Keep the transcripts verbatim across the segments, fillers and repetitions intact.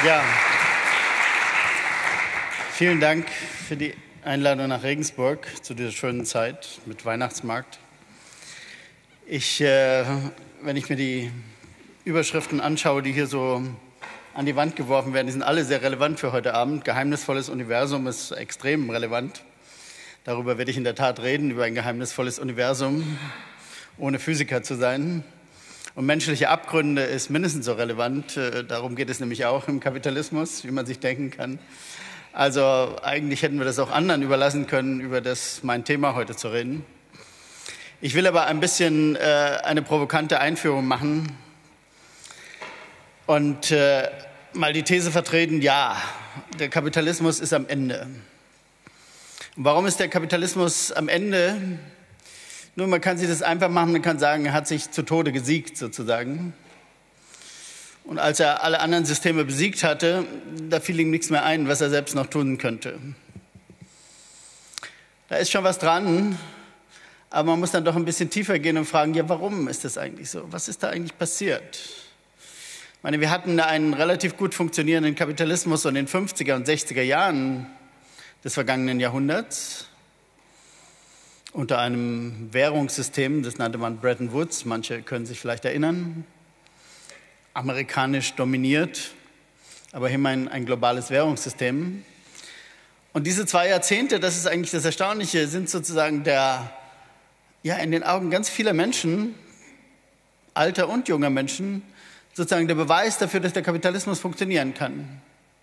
Ja, vielen Dank für die Einladung nach Regensburg zu dieser schönen Zeit mit Weihnachtsmarkt. Ich, äh, wenn ich mir die Überschriften anschaue, die hier so an die Wand geworfen werden, die sind alle sehr relevant für heute Abend. Geheimnisvolles Universum ist extrem relevant. Darüber werde ich in der Tat reden, über ein geheimnisvolles Universum, ohne Physiker zu sein. Und menschliche Abgründe ist mindestens so relevant. Darum geht es nämlich auch im Kapitalismus, wie man sich denken kann. Also eigentlich hätten wir das auch anderen überlassen können, über das mein Thema heute zu reden. Ich will aber ein bisschen äh, eine provokante Einführung machen und äh, mal die These vertreten, ja, der Kapitalismus ist am Ende. Und warum ist der Kapitalismus am Ende? Nun, man kann sich das einfach machen, man kann sagen, er hat sich zu Tode gesiegt sozusagen. Und als er alle anderen Systeme besiegt hatte, da fiel ihm nichts mehr ein, was er selbst noch tun könnte. Da ist schon was dran, aber man muss dann doch ein bisschen tiefer gehen und fragen, ja, warum ist das eigentlich so? Was ist da eigentlich passiert? Ich meine, wir hatten da einen relativ gut funktionierenden Kapitalismus in den fünfziger und sechziger Jahren des vergangenen Jahrhunderts. Unter einem Währungssystem, das nannte man Bretton Woods, manche können sich vielleicht erinnern, amerikanisch dominiert, aber immerhin ein globales Währungssystem. Und diese zwei Jahrzehnte, das ist eigentlich das Erstaunliche, sind sozusagen der, ja, in den Augen ganz vieler Menschen, alter und junger Menschen, sozusagen der Beweis dafür, dass der Kapitalismus funktionieren kann.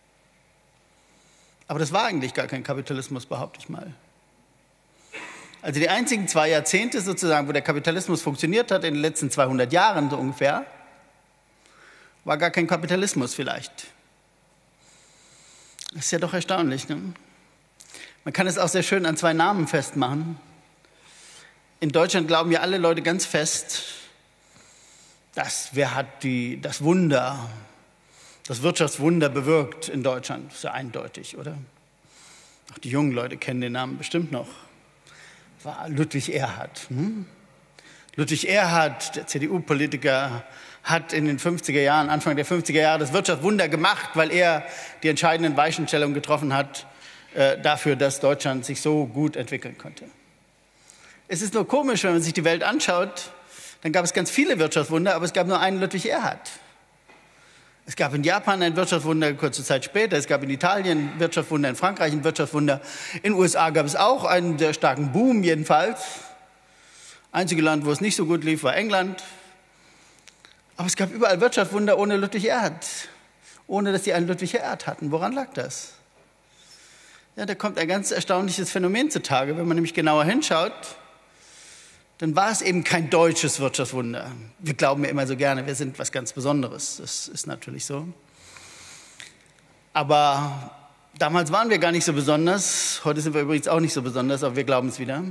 Aber das war eigentlich gar kein Kapitalismus, behaupte ich mal. Also die einzigen zwei Jahrzehnte sozusagen, wo der Kapitalismus funktioniert hat, in den letzten zweihundert Jahren so ungefähr, war gar kein Kapitalismus vielleicht. Das ist ja doch erstaunlich, ne? Man kann es auch sehr schön an zwei Namen festmachen. In Deutschland glauben ja alle Leute ganz fest, dass wer hat die, das Wunder, das Wirtschaftswunder bewirkt in Deutschland. Das ist ja eindeutig, oder? Auch die jungen Leute kennen den Namen bestimmt noch. War Ludwig Erhard. Hm? Ludwig Erhard, der C D U-Politiker, hat in den fünfziger Jahren, Anfang der fünfziger Jahre das Wirtschaftswunder gemacht, weil er die entscheidenden Weichenstellungen getroffen hat äh, dafür, dass Deutschland sich so gut entwickeln konnte. Es ist nur komisch, wenn man sich die Welt anschaut, dann gab es ganz viele Wirtschaftswunder, aber es gab nur einen Ludwig Erhard. Es gab in Japan ein Wirtschaftswunder kurze Zeit später, es gab in Italien ein Wirtschaftswunder, in Frankreich ein Wirtschaftswunder, in den U S A gab es auch einen sehr starken Boom jedenfalls. Einzige Land, wo es nicht so gut lief, war England. Aber es gab überall Wirtschaftswunder ohne Ludwig Erhard, ohne dass sie einen Ludwig Erhard hatten. Woran lag das? Ja, da kommt ein ganz erstaunliches Phänomen zutage, wenn man nämlich genauer hinschaut. Dann war es eben kein deutsches Wirtschaftswunder. Wir glauben ja immer so gerne, wir sind was ganz Besonderes. Das ist natürlich so. Aber damals waren wir gar nicht so besonders. Heute sind wir übrigens auch nicht so besonders, aber wir glauben es wieder.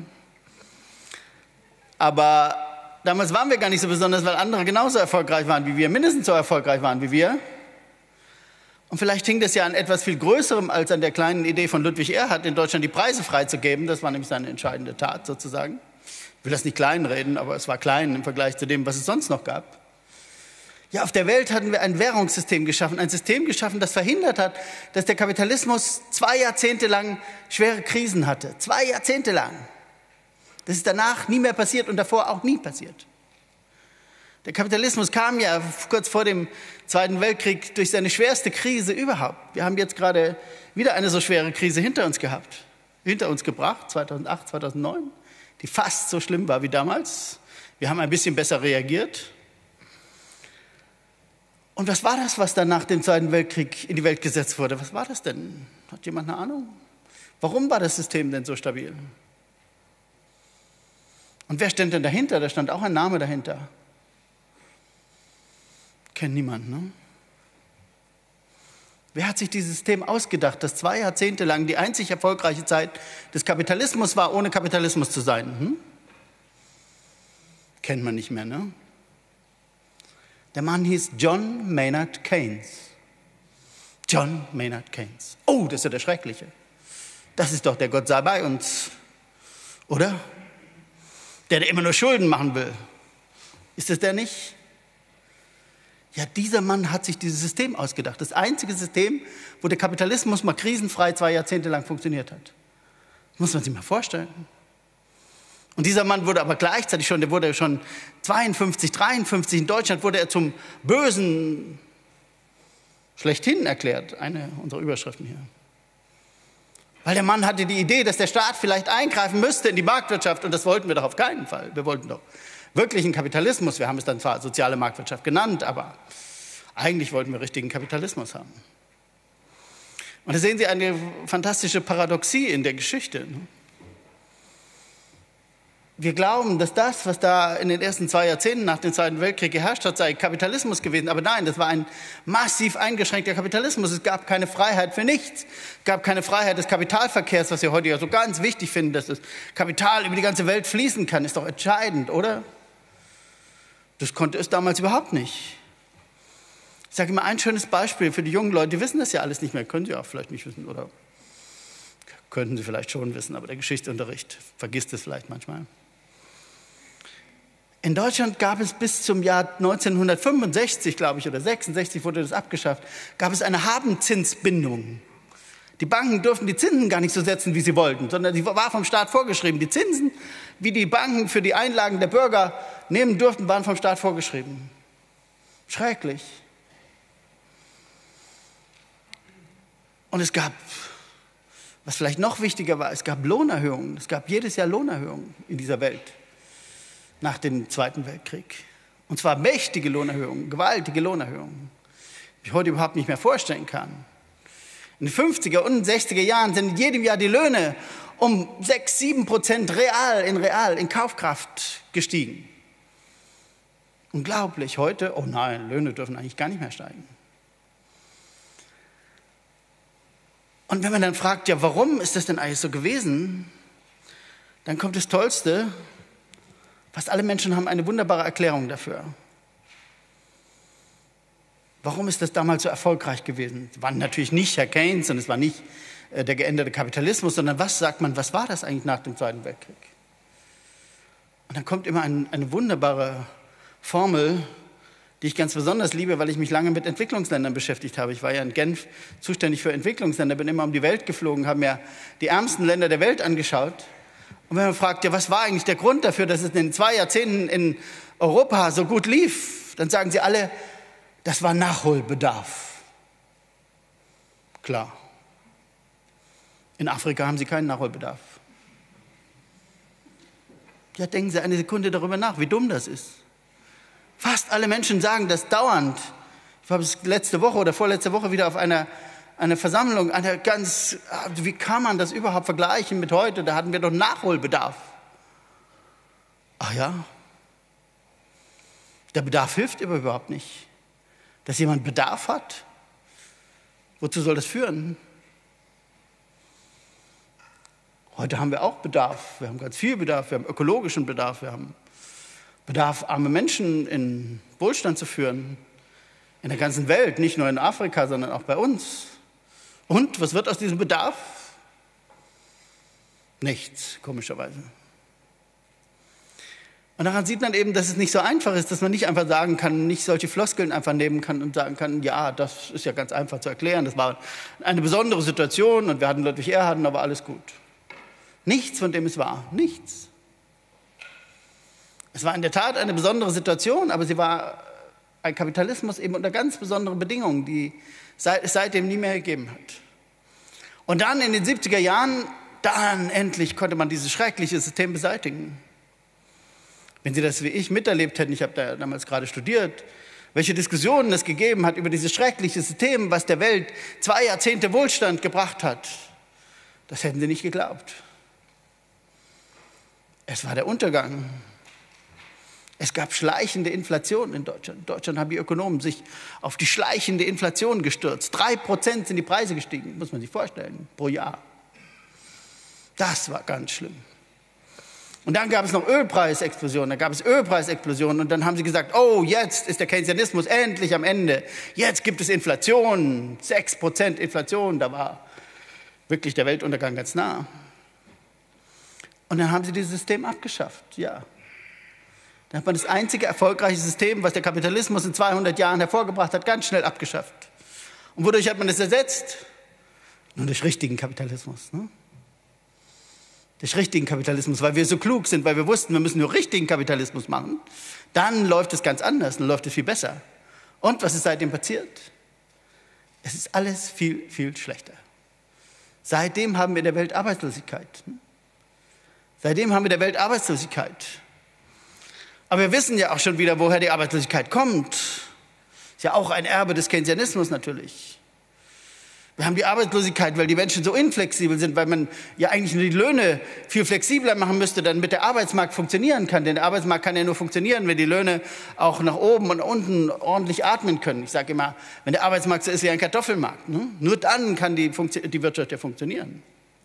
Aber damals waren wir gar nicht so besonders, weil andere genauso erfolgreich waren wie wir, mindestens so erfolgreich waren wie wir. Und vielleicht hing das ja an etwas viel Größerem als an der kleinen Idee von Ludwig Erhard, in Deutschland die Preise freizugeben. Das war nämlich seine entscheidende Tat sozusagen. Ich will das nicht kleinreden, aber es war klein im Vergleich zu dem, was es sonst noch gab. Ja, auf der Welt hatten wir ein Währungssystem geschaffen, ein System geschaffen, das verhindert hat, dass der Kapitalismus zwei Jahrzehnte lang schwere Krisen hatte. Zwei Jahrzehnte lang. Das ist danach nie mehr passiert und davor auch nie passiert. Der Kapitalismus kam ja kurz vor dem Zweiten Weltkrieg durch seine schwerste Krise überhaupt. Wir haben jetzt gerade wieder eine so schwere Krise hinter uns gehabt, hinter uns gebracht, zweitausendacht, zweitausendneun. Die fast so schlimm war wie damals. Wir haben ein bisschen besser reagiert. Und was war das, was dann nach dem Zweiten Weltkrieg in die Welt gesetzt wurde? Was war das denn? Hat jemand eine Ahnung? Warum war das System denn so stabil? Und wer stand denn dahinter? Da stand auch ein Name dahinter. Kennt niemand, ne? Wer hat sich dieses System ausgedacht, das zwei Jahrzehnte lang die einzig erfolgreiche Zeit des Kapitalismus war, ohne Kapitalismus zu sein? Hm? Kennt man nicht mehr, ne? Der Mann hieß John Maynard Keynes. John Maynard Keynes. Oh, das ist ja der Schreckliche. Das ist doch der Gott sei bei uns, oder? Der, der immer nur Schulden machen will. Ist das der nicht? Ja, dieser Mann hat sich dieses System ausgedacht. Das einzige System, wo der Kapitalismus mal krisenfrei zwei Jahrzehnte lang funktioniert hat. Das muss man sich mal vorstellen. Und dieser Mann wurde aber gleichzeitig schon, der wurde schon zweiundfünfzig, dreiundfünfzig, in Deutschland wurde er zum Bösen schlechthin erklärt. Eine unserer Überschriften hier. Weil der Mann hatte die Idee, dass der Staat vielleicht eingreifen müsste in die Marktwirtschaft. Und das wollten wir doch auf keinen Fall. Wir wollten doch wirklichen Kapitalismus. Wir haben es dann zwar soziale Marktwirtschaft genannt, aber eigentlich wollten wir richtigen Kapitalismus haben. Und da sehen Sie eine fantastische Paradoxie in der Geschichte. Wir glauben, dass das, was da in den ersten zwei Jahrzehnten nach dem Zweiten Weltkrieg geherrscht hat, sei Kapitalismus gewesen. Aber nein, das war ein massiv eingeschränkter Kapitalismus. Es gab keine Freiheit für nichts. Es gab keine Freiheit des Kapitalverkehrs, was wir heute ja so ganz wichtig finden, dass das Kapital über die ganze Welt fließen kann, ist doch entscheidend, oder? Das konnte es damals überhaupt nicht. Ich sage immer ein schönes Beispiel für die jungen Leute, die wissen das ja alles nicht mehr, können sie auch vielleicht nicht wissen, oder könnten sie vielleicht schon wissen, aber der Geschichtsunterricht vergisst es vielleicht manchmal. In Deutschland gab es bis zum Jahr neunzehnhundertfünfundsechzig, glaube ich, oder sechsundsechzig wurde das abgeschafft, gab es eine Habenzinsbindung. Die Banken durften die Zinsen gar nicht so setzen, wie sie wollten, sondern die war vom Staat vorgeschrieben. Die Zinsen, wie die Banken für die Einlagen der Bürger nehmen durften, waren vom Staat vorgeschrieben. Schrecklich. Und es gab, was vielleicht noch wichtiger war, es gab Lohnerhöhungen. Es gab jedes Jahr Lohnerhöhungen in dieser Welt nach dem Zweiten Weltkrieg. Und zwar mächtige Lohnerhöhungen, gewaltige Lohnerhöhungen, die ich heute überhaupt nicht mehr vorstellen kann. In den fünfziger und sechziger Jahren sind in jedem Jahr die Löhne um sechs, sieben Prozent real, in real, in Kaufkraft gestiegen. Unglaublich. Heute, oh nein, Löhne dürfen eigentlich gar nicht mehr steigen. Und wenn man dann fragt, ja, warum ist das denn eigentlich so gewesen? Dann kommt das Tollste. Fast alle Menschen haben eine wunderbare Erklärung dafür. Warum ist das damals so erfolgreich gewesen? Es war natürlich nicht Herr Keynes und es war nicht äh, der geänderte Kapitalismus, sondern was sagt man, was war das eigentlich nach dem Zweiten Weltkrieg? Und dann kommt immer ein, eine wunderbare Formel, die ich ganz besonders liebe, weil ich mich lange mit Entwicklungsländern beschäftigt habe. Ich war ja in Genf zuständig für Entwicklungsländer, bin immer um die Welt geflogen, habe mir die ärmsten Länder der Welt angeschaut. Und wenn man fragt, ja, was war eigentlich der Grund dafür, dass es in den zwei Jahrzehnten in Europa so gut lief, dann sagen sie alle, das war Nachholbedarf. Klar. In Afrika haben sie keinen Nachholbedarf. Ja, denken Sie eine Sekunde darüber nach, wie dumm das ist. Fast alle Menschen sagen das dauernd. Ich war letzte Woche oder vorletzte Woche wieder auf einer, einer Versammlung, eine ganz, wie kann man das überhaupt vergleichen mit heute? Da hatten wir doch Nachholbedarf. Ach ja, der Bedarf hilft aber überhaupt nicht. Dass jemand Bedarf hat, wozu soll das führen? Heute haben wir auch Bedarf. Wir haben ganz viel Bedarf. Wir haben ökologischen Bedarf. Wir haben Bedarf, arme Menschen in Wohlstand zu führen. In der ganzen Welt, nicht nur in Afrika, sondern auch bei uns. Und was wird aus diesem Bedarf? Nichts, komischerweise. Und daran sieht man eben, dass es nicht so einfach ist, dass man nicht einfach sagen kann, nicht solche Floskeln einfach nehmen kann und sagen kann, ja, das ist ja ganz einfach zu erklären. Das war eine besondere Situation und wir hatten Ludwig Erhard, aber alles gut. Nichts von dem es war, nichts. Es war in der Tat eine besondere Situation, aber sie war ein Kapitalismus eben unter ganz besonderen Bedingungen, die es seitdem nie mehr gegeben hat. Und dann in den siebziger Jahren, dann endlich konnte man dieses schreckliche System beseitigen. Wenn Sie das wie ich miterlebt hätten, ich habe da damals gerade studiert, welche Diskussionen es gegeben hat über dieses schreckliche System, was der Welt zwei Jahrzehnte Wohlstand gebracht hat, das hätten Sie nicht geglaubt. Es war der Untergang. Es gab schleichende Inflation in Deutschland. In Deutschland haben die Ökonomen sich auf die schleichende Inflation gestürzt. Drei Prozent sind die Preise gestiegen, muss man sich vorstellen, pro Jahr. Das war ganz schlimm. Und dann gab es noch Ölpreisexplosionen, dann gab es Ölpreisexplosionen und dann haben sie gesagt, oh, jetzt ist der Keynesianismus endlich am Ende. Jetzt gibt es Inflation, sechs Prozent Inflation, da war wirklich der Weltuntergang ganz nah. Und dann haben sie dieses System abgeschafft, ja. Dann hat man das einzige erfolgreiche System, was der Kapitalismus in zweihundert Jahren hervorgebracht hat, ganz schnell abgeschafft. Und wodurch hat man das ersetzt? Nur durch richtigen Kapitalismus. Ne? Durch richtigen Kapitalismus, weil wir so klug sind, weil wir wussten, wir müssen nur richtigen Kapitalismus machen. Dann läuft es ganz anders, dann läuft es viel besser. Und was ist seitdem passiert? Es ist alles viel, viel schlechter. Seitdem haben wir in der Welt Arbeitslosigkeit. Seitdem haben wir in der Welt Arbeitslosigkeit. Aber wir wissen ja auch schon wieder, woher die Arbeitslosigkeit kommt. Ist ja auch ein Erbe des Keynesianismus natürlich. Wir haben die Arbeitslosigkeit, weil die Menschen so inflexibel sind, weil man ja eigentlich nur die Löhne viel flexibler machen müsste, damit der Arbeitsmarkt funktionieren kann. Denn der Arbeitsmarkt kann ja nur funktionieren, wenn die Löhne auch nach oben und unten ordentlich atmen können. Ich sage immer, wenn der Arbeitsmarkt so ist wie ein Kartoffelmarkt, ne? Nur dann kann die, die Wirtschaft ja funktionieren.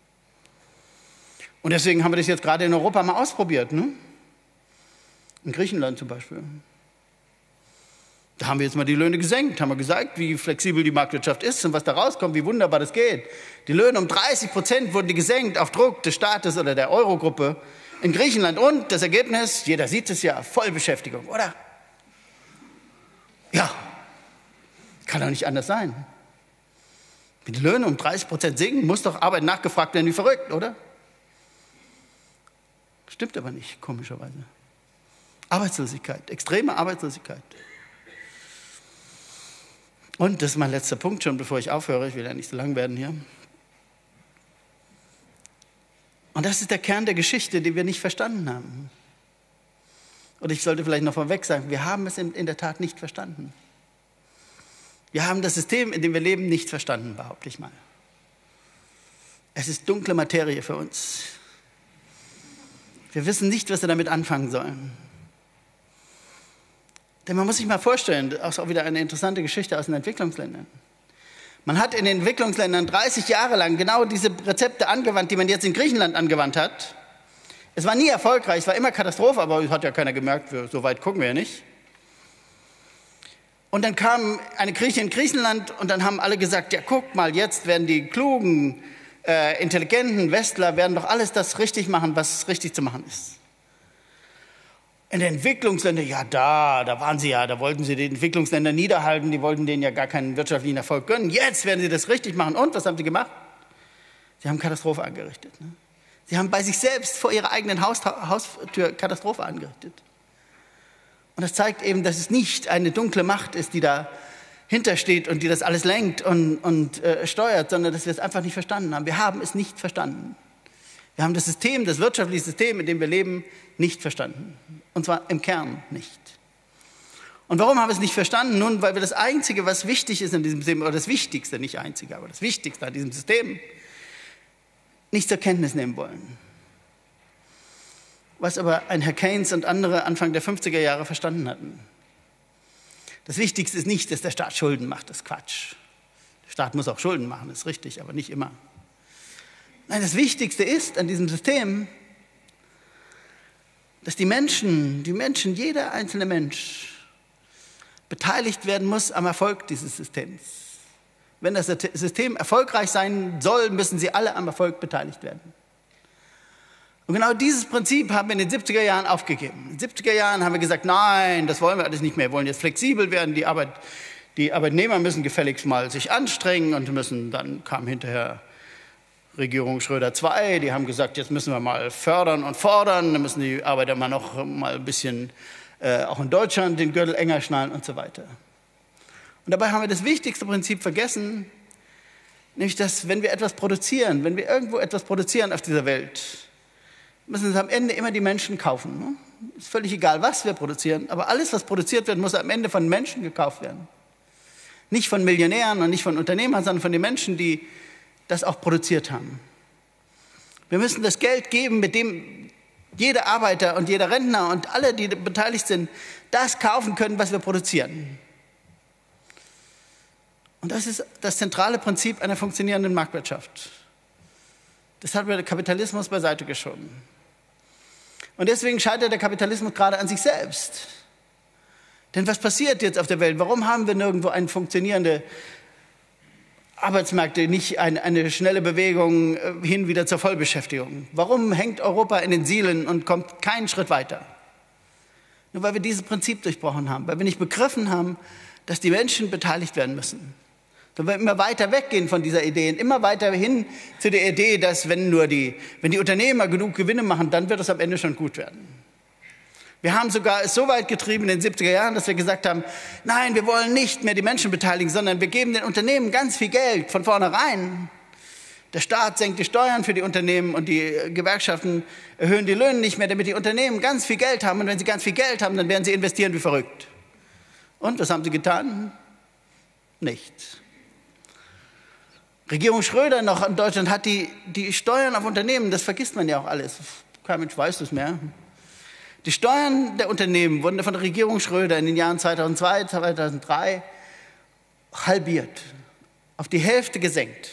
Und deswegen haben wir das jetzt gerade in Europa mal ausprobiert, ne? In Griechenland zum Beispiel. Da haben wir jetzt mal die Löhne gesenkt, haben wir gesagt, wie flexibel die Marktwirtschaft ist und was da rauskommt, wie wunderbar das geht. Die Löhne um dreißig Prozent wurden die gesenkt auf Druck des Staates oder der Eurogruppe in Griechenland. Und das Ergebnis, jeder sieht es ja, Vollbeschäftigung, oder? Ja, kann doch nicht anders sein. Wenn die Löhne um dreißig Prozent sinken, muss doch Arbeit nachgefragt werden wie verrückt, oder? Stimmt aber nicht, komischerweise. Arbeitslosigkeit, extreme Arbeitslosigkeit. Und das ist mein letzter Punkt schon, bevor ich aufhöre. Ich will ja nicht so lang werden hier. Und das ist der Kern der Geschichte, den wir nicht verstanden haben. Und ich sollte vielleicht noch vorweg sagen, wir haben es in, in der Tat nicht verstanden. Wir haben das System, in dem wir leben, nicht verstanden, behaupte ich mal. Es ist dunkle Materie für uns. Wir wissen nicht, was wir damit anfangen sollen. Denn man muss sich mal vorstellen, das ist auch wieder eine interessante Geschichte aus den Entwicklungsländern. Man hat in den Entwicklungsländern dreißig Jahre lang genau diese Rezepte angewandt, die man jetzt in Griechenland angewandt hat. Es war nie erfolgreich, es war immer Katastrophe, aber es hat ja keiner gemerkt, so weit gucken wir ja nicht. Und dann kam eine Krise in Griechenland und dann haben alle gesagt, ja guck mal, jetzt werden die klugen, äh, intelligenten Westler werden doch alles das richtig machen, was richtig zu machen ist. In den Entwicklungsländern, ja da, da waren sie ja, da wollten sie die Entwicklungsländer niederhalten, die wollten denen ja gar keinen wirtschaftlichen Erfolg gönnen. Jetzt werden sie das richtig machen. Und, was haben sie gemacht? Sie haben Katastrophe angerichtet. Ne? Sie haben bei sich selbst vor ihrer eigenen Haus, Haustür Katastrophe angerichtet. Und das zeigt eben, dass es nicht eine dunkle Macht ist, die dahinter steht und die das alles lenkt und, und äh, steuert, sondern dass wir es einfach nicht verstanden haben. Wir haben es nicht verstanden. Wir haben das System, das wirtschaftliche System, in dem wir leben, nicht verstanden. Und zwar im Kern nicht. Und warum haben wir es nicht verstanden? Nun, weil wir das Einzige, was wichtig ist in diesem System, oder das Wichtigste, nicht Einzige, aber das Wichtigste an diesem System, nicht zur Kenntnis nehmen wollen. Was aber ein Herr Keynes und andere Anfang der fünfziger Jahre verstanden hatten. Das Wichtigste ist nicht, dass der Staat Schulden macht, das ist Quatsch. Der Staat muss auch Schulden machen, das ist richtig, aber nicht immer. Nein, das Wichtigste ist an diesem System, dass die Menschen, die Menschen, jeder einzelne Mensch beteiligt werden muss am Erfolg dieses Systems. Wenn das System erfolgreich sein soll, müssen sie alle am Erfolg beteiligt werden. Und genau dieses Prinzip haben wir in den siebziger Jahren aufgegeben. In den siebziger Jahren haben wir gesagt, nein, das wollen wir alles nicht mehr. Wir wollen jetzt flexibel werden. Die, Arbeit, die Arbeitnehmer müssen gefälligst mal sich anstrengen und müssen, dann kam hinterher Regierung Schröder zwei, die haben gesagt, jetzt müssen wir mal fördern und fordern, dann müssen die Arbeiter mal noch mal ein bisschen, äh, auch in Deutschland, den Gürtel enger schnallen und so weiter. Und dabei haben wir das wichtigste Prinzip vergessen, nämlich, dass wenn wir etwas produzieren, wenn wir irgendwo etwas produzieren auf dieser Welt, müssen es am Ende immer die Menschen kaufen. Ne? Ist völlig egal, was wir produzieren, aber alles, was produziert wird, muss am Ende von Menschen gekauft werden. Nicht von Millionären und nicht von Unternehmern, sondern von den Menschen, die das auch produziert haben. Wir müssen das Geld geben, mit dem jeder Arbeiter und jeder Rentner und alle, die beteiligt sind, das kaufen können, was wir produzieren. Und das ist das zentrale Prinzip einer funktionierenden Marktwirtschaft. Das hat der Kapitalismus beiseite geschoben. Und deswegen scheitert der Kapitalismus gerade an sich selbst. Denn was passiert jetzt auf der Welt? Warum haben wir nirgendwo eine funktionierende Arbeitsmärkte, nicht eine, eine schnelle Bewegung hin wieder zur Vollbeschäftigung? Warum hängt Europa in den Sielen und kommt keinen Schritt weiter? Nur weil wir dieses Prinzip durchbrochen haben, weil wir nicht begriffen haben, dass die Menschen beteiligt werden müssen. Wenn wir immer weiter weggehen von dieser Idee und immer weiter hin zu der Idee, dass wenn nur die, wenn die Unternehmer genug Gewinne machen, dann wird es am Ende schon gut werden. Wir haben sogar es so weit getrieben in den siebziger Jahren, dass wir gesagt haben, nein, wir wollen nicht mehr die Menschen beteiligen, sondern wir geben den Unternehmen ganz viel Geld von vornherein. Der Staat senkt die Steuern für die Unternehmen und die Gewerkschaften erhöhen die Löhne nicht mehr, damit die Unternehmen ganz viel Geld haben. Und wenn sie ganz viel Geld haben, dann werden sie investieren wie verrückt. Und was haben sie getan? Nichts. Regierung Schröder noch in Deutschland hat die, die Steuern auf Unternehmen, das vergisst man ja auch alles, kein Mensch weiß das mehr. Die Steuern der Unternehmen wurden von der Regierung Schröder in den Jahren zweitausendzwei, zweitausenddrei halbiert, auf die Hälfte gesenkt.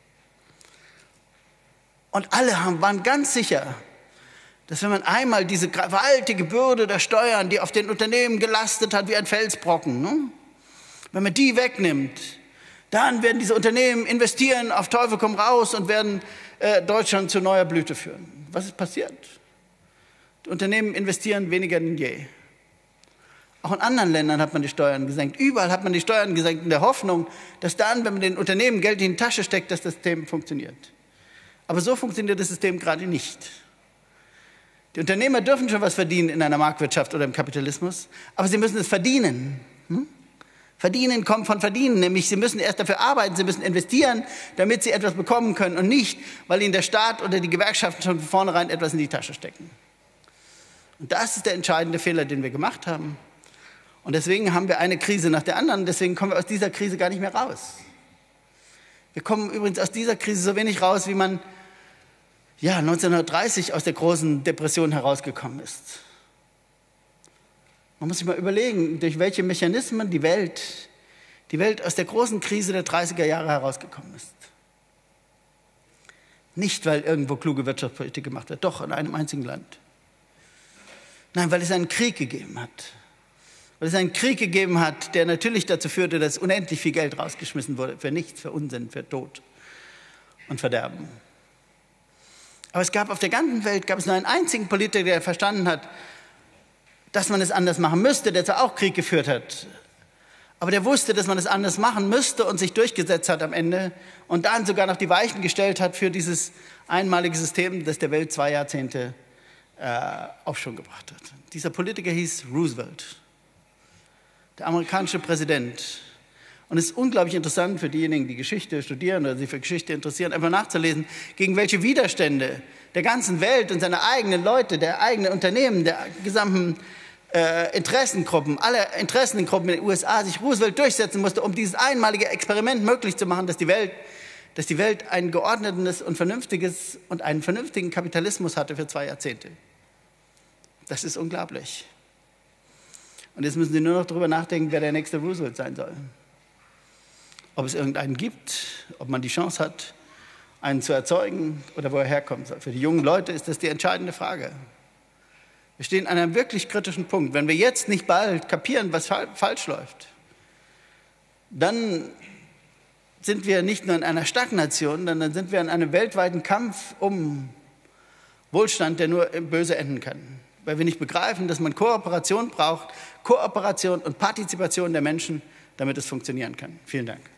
Und alle haben, waren ganz sicher, dass wenn man einmal diese gewaltige Bürde der Steuern, die auf den Unternehmen gelastet hat wie ein Felsbrocken, ne, wenn man die wegnimmt, dann werden diese Unternehmen investieren, auf Teufel komm raus und werden äh, Deutschland zu neuer Blüte führen. Was ist passiert? Die Unternehmen investieren weniger denn je. Auch in anderen Ländern hat man die Steuern gesenkt. Überall hat man die Steuern gesenkt in der Hoffnung, dass dann, wenn man den Unternehmen Geld in die Tasche steckt, dass das System funktioniert. Aber so funktioniert das System gerade nicht. Die Unternehmer dürfen schon was verdienen in einer Marktwirtschaft oder im Kapitalismus, aber sie müssen es verdienen. Hm? Verdienen kommt von verdienen, nämlich sie müssen erst dafür arbeiten, sie müssen investieren, damit sie etwas bekommen können und nicht, weil ihnen der Staat oder die Gewerkschaften schon von vornherein etwas in die Tasche stecken. Und das ist der entscheidende Fehler, den wir gemacht haben. Und deswegen haben wir eine Krise nach der anderen, deswegen kommen wir aus dieser Krise gar nicht mehr raus. Wir kommen übrigens aus dieser Krise so wenig raus, wie man ja, neunzehnhundertdreißig aus der großen Depression herausgekommen ist. Man muss sich mal überlegen, durch welche Mechanismen die Welt, die Welt aus der großen Krise der dreißiger Jahre herausgekommen ist. Nicht, weil irgendwo kluge Wirtschaftspolitik gemacht wird, doch in einem einzigen Land. Nein, weil es einen Krieg gegeben hat. Weil es einen Krieg gegeben hat, der natürlich dazu führte, dass unendlich viel Geld rausgeschmissen wurde, für nichts, für Unsinn, für Tod und Verderben. Aber es gab auf der ganzen Welt gab es nur einen einzigen Politiker, der verstanden hat, dass man es anders machen müsste, der zwar auch Krieg geführt hat, aber der wusste, dass man es anders machen müsste und sich durchgesetzt hat am Ende und dann sogar noch die Weichen gestellt hat für dieses einmalige System, das der Welt zwei Jahrzehnte äh, Aufschwung gebracht hat. Dieser Politiker hieß Roosevelt, der amerikanische Präsident. Und es ist unglaublich interessant für diejenigen, die Geschichte studieren oder sich für Geschichte interessieren, einfach nachzulesen, gegen welche Widerstände der ganzen Welt und seiner eigenen Leute, der eigenen Unternehmen, der gesamten äh, Interessengruppen, aller Interessengruppen in den U S A sich Roosevelt durchsetzen musste, um dieses einmalige Experiment möglich zu machen, dass die Welt, dass die Welt ein geordnetes und vernünftiges und einen vernünftigen Kapitalismus hatte für zwei Jahrzehnte. Das ist unglaublich. Und jetzt müssen Sie nur noch darüber nachdenken, wer der nächste Roosevelt sein soll. Ob es irgendeinen gibt, ob man die Chance hat, einen zu erzeugen oder wo er herkommen soll. Für die jungen Leute ist das die entscheidende Frage. Wir stehen an einem wirklich kritischen Punkt. Wenn wir jetzt nicht bald kapieren, was fa- falsch läuft, dann sind wir nicht nur in einer Stagnation, sondern dann sind wir in einem weltweiten Kampf um Wohlstand, der nur böse enden kann. Weil wir nicht begreifen, dass man Kooperation braucht, Kooperation und Partizipation der Menschen, damit es funktionieren kann. Vielen Dank.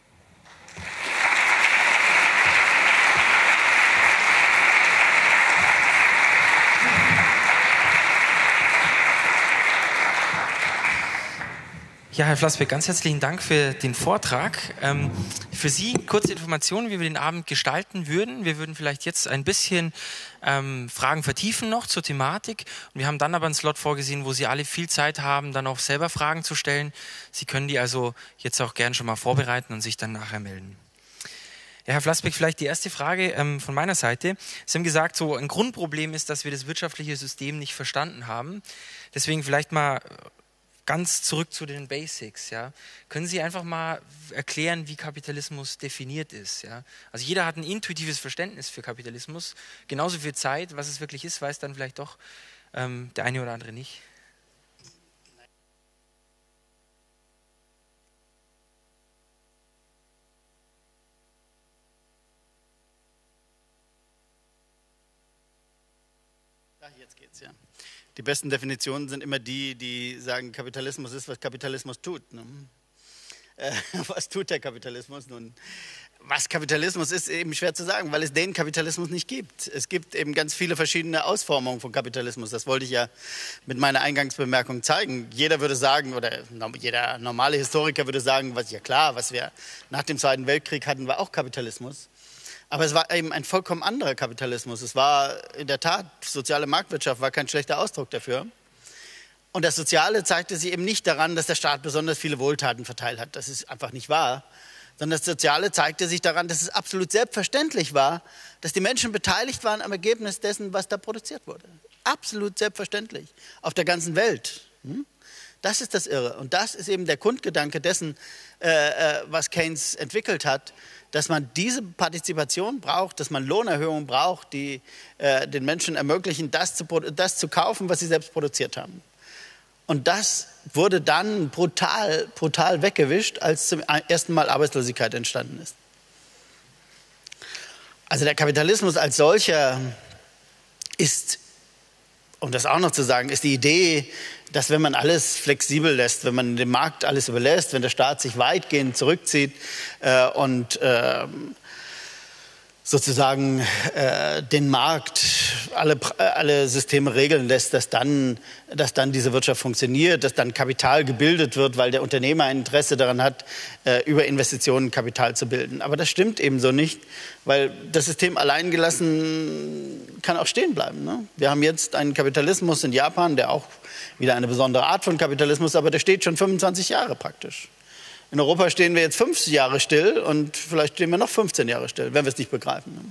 Ja, Herr Flassbeck, ganz herzlichen Dank für den Vortrag. Ähm, für Sie kurze Informationen, wie wir den Abend gestalten würden. Wir würden vielleicht jetzt ein bisschen ähm, Fragen vertiefen noch zur Thematik. Und wir haben dann aber einen Slot vorgesehen, wo Sie alle viel Zeit haben, dann auch selber Fragen zu stellen. Sie können die also jetzt auch gern schon mal vorbereiten und sich dann nachher melden. Ja, Herr Flassbeck, vielleicht die erste Frage ähm, von meiner Seite. Sie haben gesagt, so ein Grundproblem ist, dass wir das wirtschaftliche System nicht verstanden haben. Deswegen vielleicht mal ganz zurück zu den Basics. Ja. Können Sie einfach mal erklären, wie Kapitalismus definiert ist? Ja? Also jeder hat ein intuitives Verständnis für Kapitalismus. Genauso viel Zeit, was es wirklich ist, weiß dann vielleicht doch ähm, der eine oder andere nicht. jetzt geht's, ja. Die besten Definitionen sind immer die, die sagen, Kapitalismus ist, was Kapitalismus tut. Ne? Äh, was tut der Kapitalismus? Nun, was Kapitalismus ist, eben schwer zu sagen, weil es den Kapitalismus nicht gibt. Es gibt eben ganz viele verschiedene Ausformungen von Kapitalismus. Das wollte ich ja mit meiner Eingangsbemerkung zeigen. Jeder würde sagen, oder jeder normale Historiker würde sagen, was ja klar, was wir nach dem Zweiten Weltkrieg hatten, war auch Kapitalismus. Aber es war eben ein vollkommen anderer Kapitalismus. Es war in der Tat, soziale Marktwirtschaft war kein schlechter Ausdruck dafür. Und das Soziale zeigte sich eben nicht daran, dass der Staat besonders viele Wohltaten verteilt hat. Das ist einfach nicht wahr. Sondern das Soziale zeigte sich daran, dass es absolut selbstverständlich war, dass die Menschen beteiligt waren am Ergebnis dessen, was da produziert wurde. Absolut selbstverständlich. Auf der ganzen Welt. Das ist das Irre. Und das ist eben der Grundgedanke dessen, äh, was Keynes entwickelt hat, dass man diese Partizipation braucht, dass man Lohnerhöhungen braucht, die äh, den Menschen ermöglichen, das zu, das zu kaufen, was sie selbst produziert haben. Und das wurde dann brutal, brutal weggewischt, als zum ersten Mal Arbeitslosigkeit entstanden ist. Also der Kapitalismus als solcher ist, um das auch noch zu sagen, ist die Idee, dass wenn man alles flexibel lässt, wenn man dem Markt alles überlässt, wenn der Staat sich weitgehend zurückzieht äh, und äh, sozusagen äh, den Markt, alle, alle Systeme regeln lässt, dass dann, dass dann diese Wirtschaft funktioniert, dass dann Kapital gebildet wird, weil der Unternehmer ein Interesse daran hat, äh, über Investitionen Kapital zu bilden. Aber das stimmt ebenso nicht, weil das System allein gelassen kann auch stehen bleiben. Ne? Wir haben jetzt einen Kapitalismus in Japan, der auch wieder eine besondere Art von Kapitalismus, aber der steht schon fünfundzwanzig Jahre praktisch. In Europa stehen wir jetzt fünfzig Jahre still und vielleicht stehen wir noch fünfzehn Jahre still, wenn wir es nicht begreifen.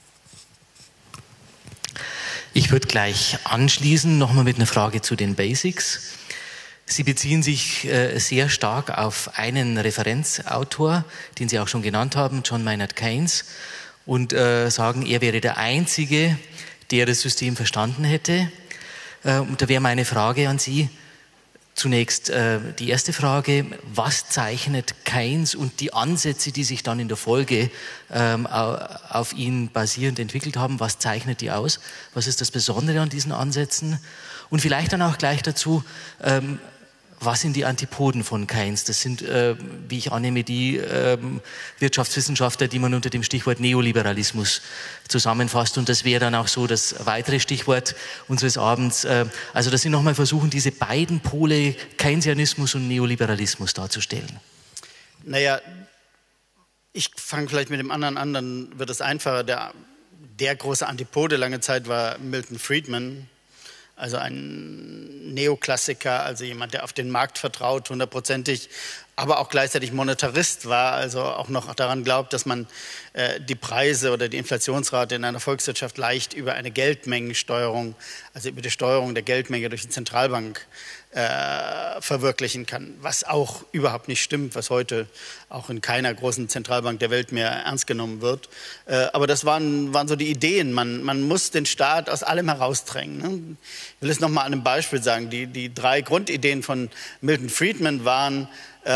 Ich würde gleich anschließen, nochmal mit einer Frage zu den Basics. Sie beziehen sich äh, sehr stark auf einen Referenzautor, den Sie auch schon genannt haben, John Maynard Keynes, und äh, sagen, er wäre der Einzige, der das System verstanden hätte. Äh, und da wäre meine Frage an Sie, zunächst äh, die erste Frage, was zeichnet Keynes und die Ansätze, die sich dann in der Folge ähm, auf ihn basierend entwickelt haben, was zeichnet die aus? Was ist das Besondere an diesen Ansätzen? Und vielleicht dann auch gleich dazu, ähm, was sind die Antipoden von Keynes? Das sind, äh, wie ich annehme, die äh, Wirtschaftswissenschaftler, die man unter dem Stichwort Neoliberalismus zusammenfasst. Und das wäre dann auch so das weitere Stichwort unseres Abends. Äh, also das sind nochmal Versuchen, diese beiden Pole, Keynesianismus und Neoliberalismus darzustellen. Naja, ich fange vielleicht mit dem anderen an, dann wird es einfacher. Der, der große Antipode lange Zeit war Milton Friedman. Also ein Neoklassiker, also jemand, der auf den Markt vertraut, hundertprozentig, aber auch gleichzeitig Monetarist war, also auch noch daran glaubt, dass man äh, die Preise oder die Inflationsrate in einer Volkswirtschaft leicht über eine Geldmengensteuerung, also über die Steuerung der Geldmenge durch die Zentralbank äh, verwirklichen kann, was auch überhaupt nicht stimmt, was heute auch in keiner großen Zentralbank der Welt mehr ernst genommen wird. Äh, aber das waren, waren so die Ideen. Man, man muss den Staat aus allem herausdrängen. Ne? Ich will es nochmal an einem Beispiel sagen. Die, die drei Grundideen von Milton Friedman waren, äh,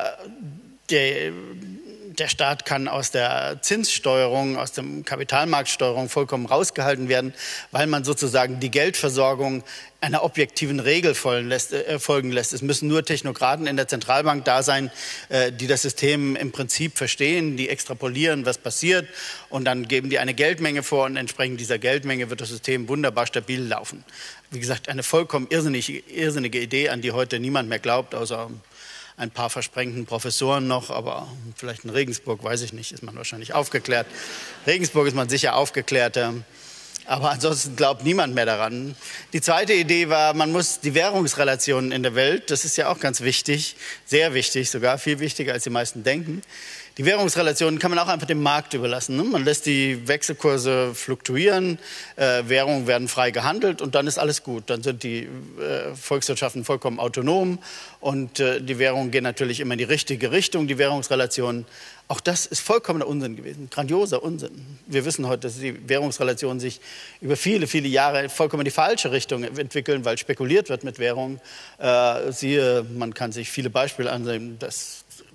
der, der Staat kann aus der Zinssteuerung, aus der Kapitalmarktsteuerung vollkommen rausgehalten werden, weil man sozusagen die Geldversorgung einer objektiven Regel folgen lässt, äh, folgen lässt. Es müssen nur Technokraten in der Zentralbank da sein, äh, die das System im Prinzip verstehen, die extrapolieren, was passiert, und dann geben die eine Geldmenge vor und entsprechend dieser Geldmenge wird das System wunderbar stabil laufen. Wie gesagt, eine vollkommen irrsinnige, irrsinnige Idee, an die heute niemand mehr glaubt, außer ein paar versprengten Professoren noch, aber vielleicht in Regensburg, weiß ich nicht, ist man wahrscheinlich aufgeklärt. Regensburg ist man sicher aufgeklärter. Aber ansonsten glaubt niemand mehr daran. Die zweite Idee war, man muss die Währungsrelationen in der Welt, das ist ja auch ganz wichtig, sehr wichtig sogar, viel wichtiger als die meisten denken. Die Währungsrelationen kann man auch einfach dem Markt überlassen. Ne? Man lässt die Wechselkurse fluktuieren, äh, Währungen werden frei gehandelt und dann ist alles gut. Dann sind die äh, Volkswirtschaften vollkommen autonom und äh, die Währungen gehen natürlich immer in die richtige Richtung, die Währungsrelationen. Auch das ist vollkommener Unsinn gewesen, grandioser Unsinn. Wir wissen heute, dass die Währungsrelationen sich über viele, viele Jahre vollkommen in die falsche Richtung entwickeln, weil spekuliert wird mit Währungen. Äh, siehe, man kann sich viele Beispiele ansehen, das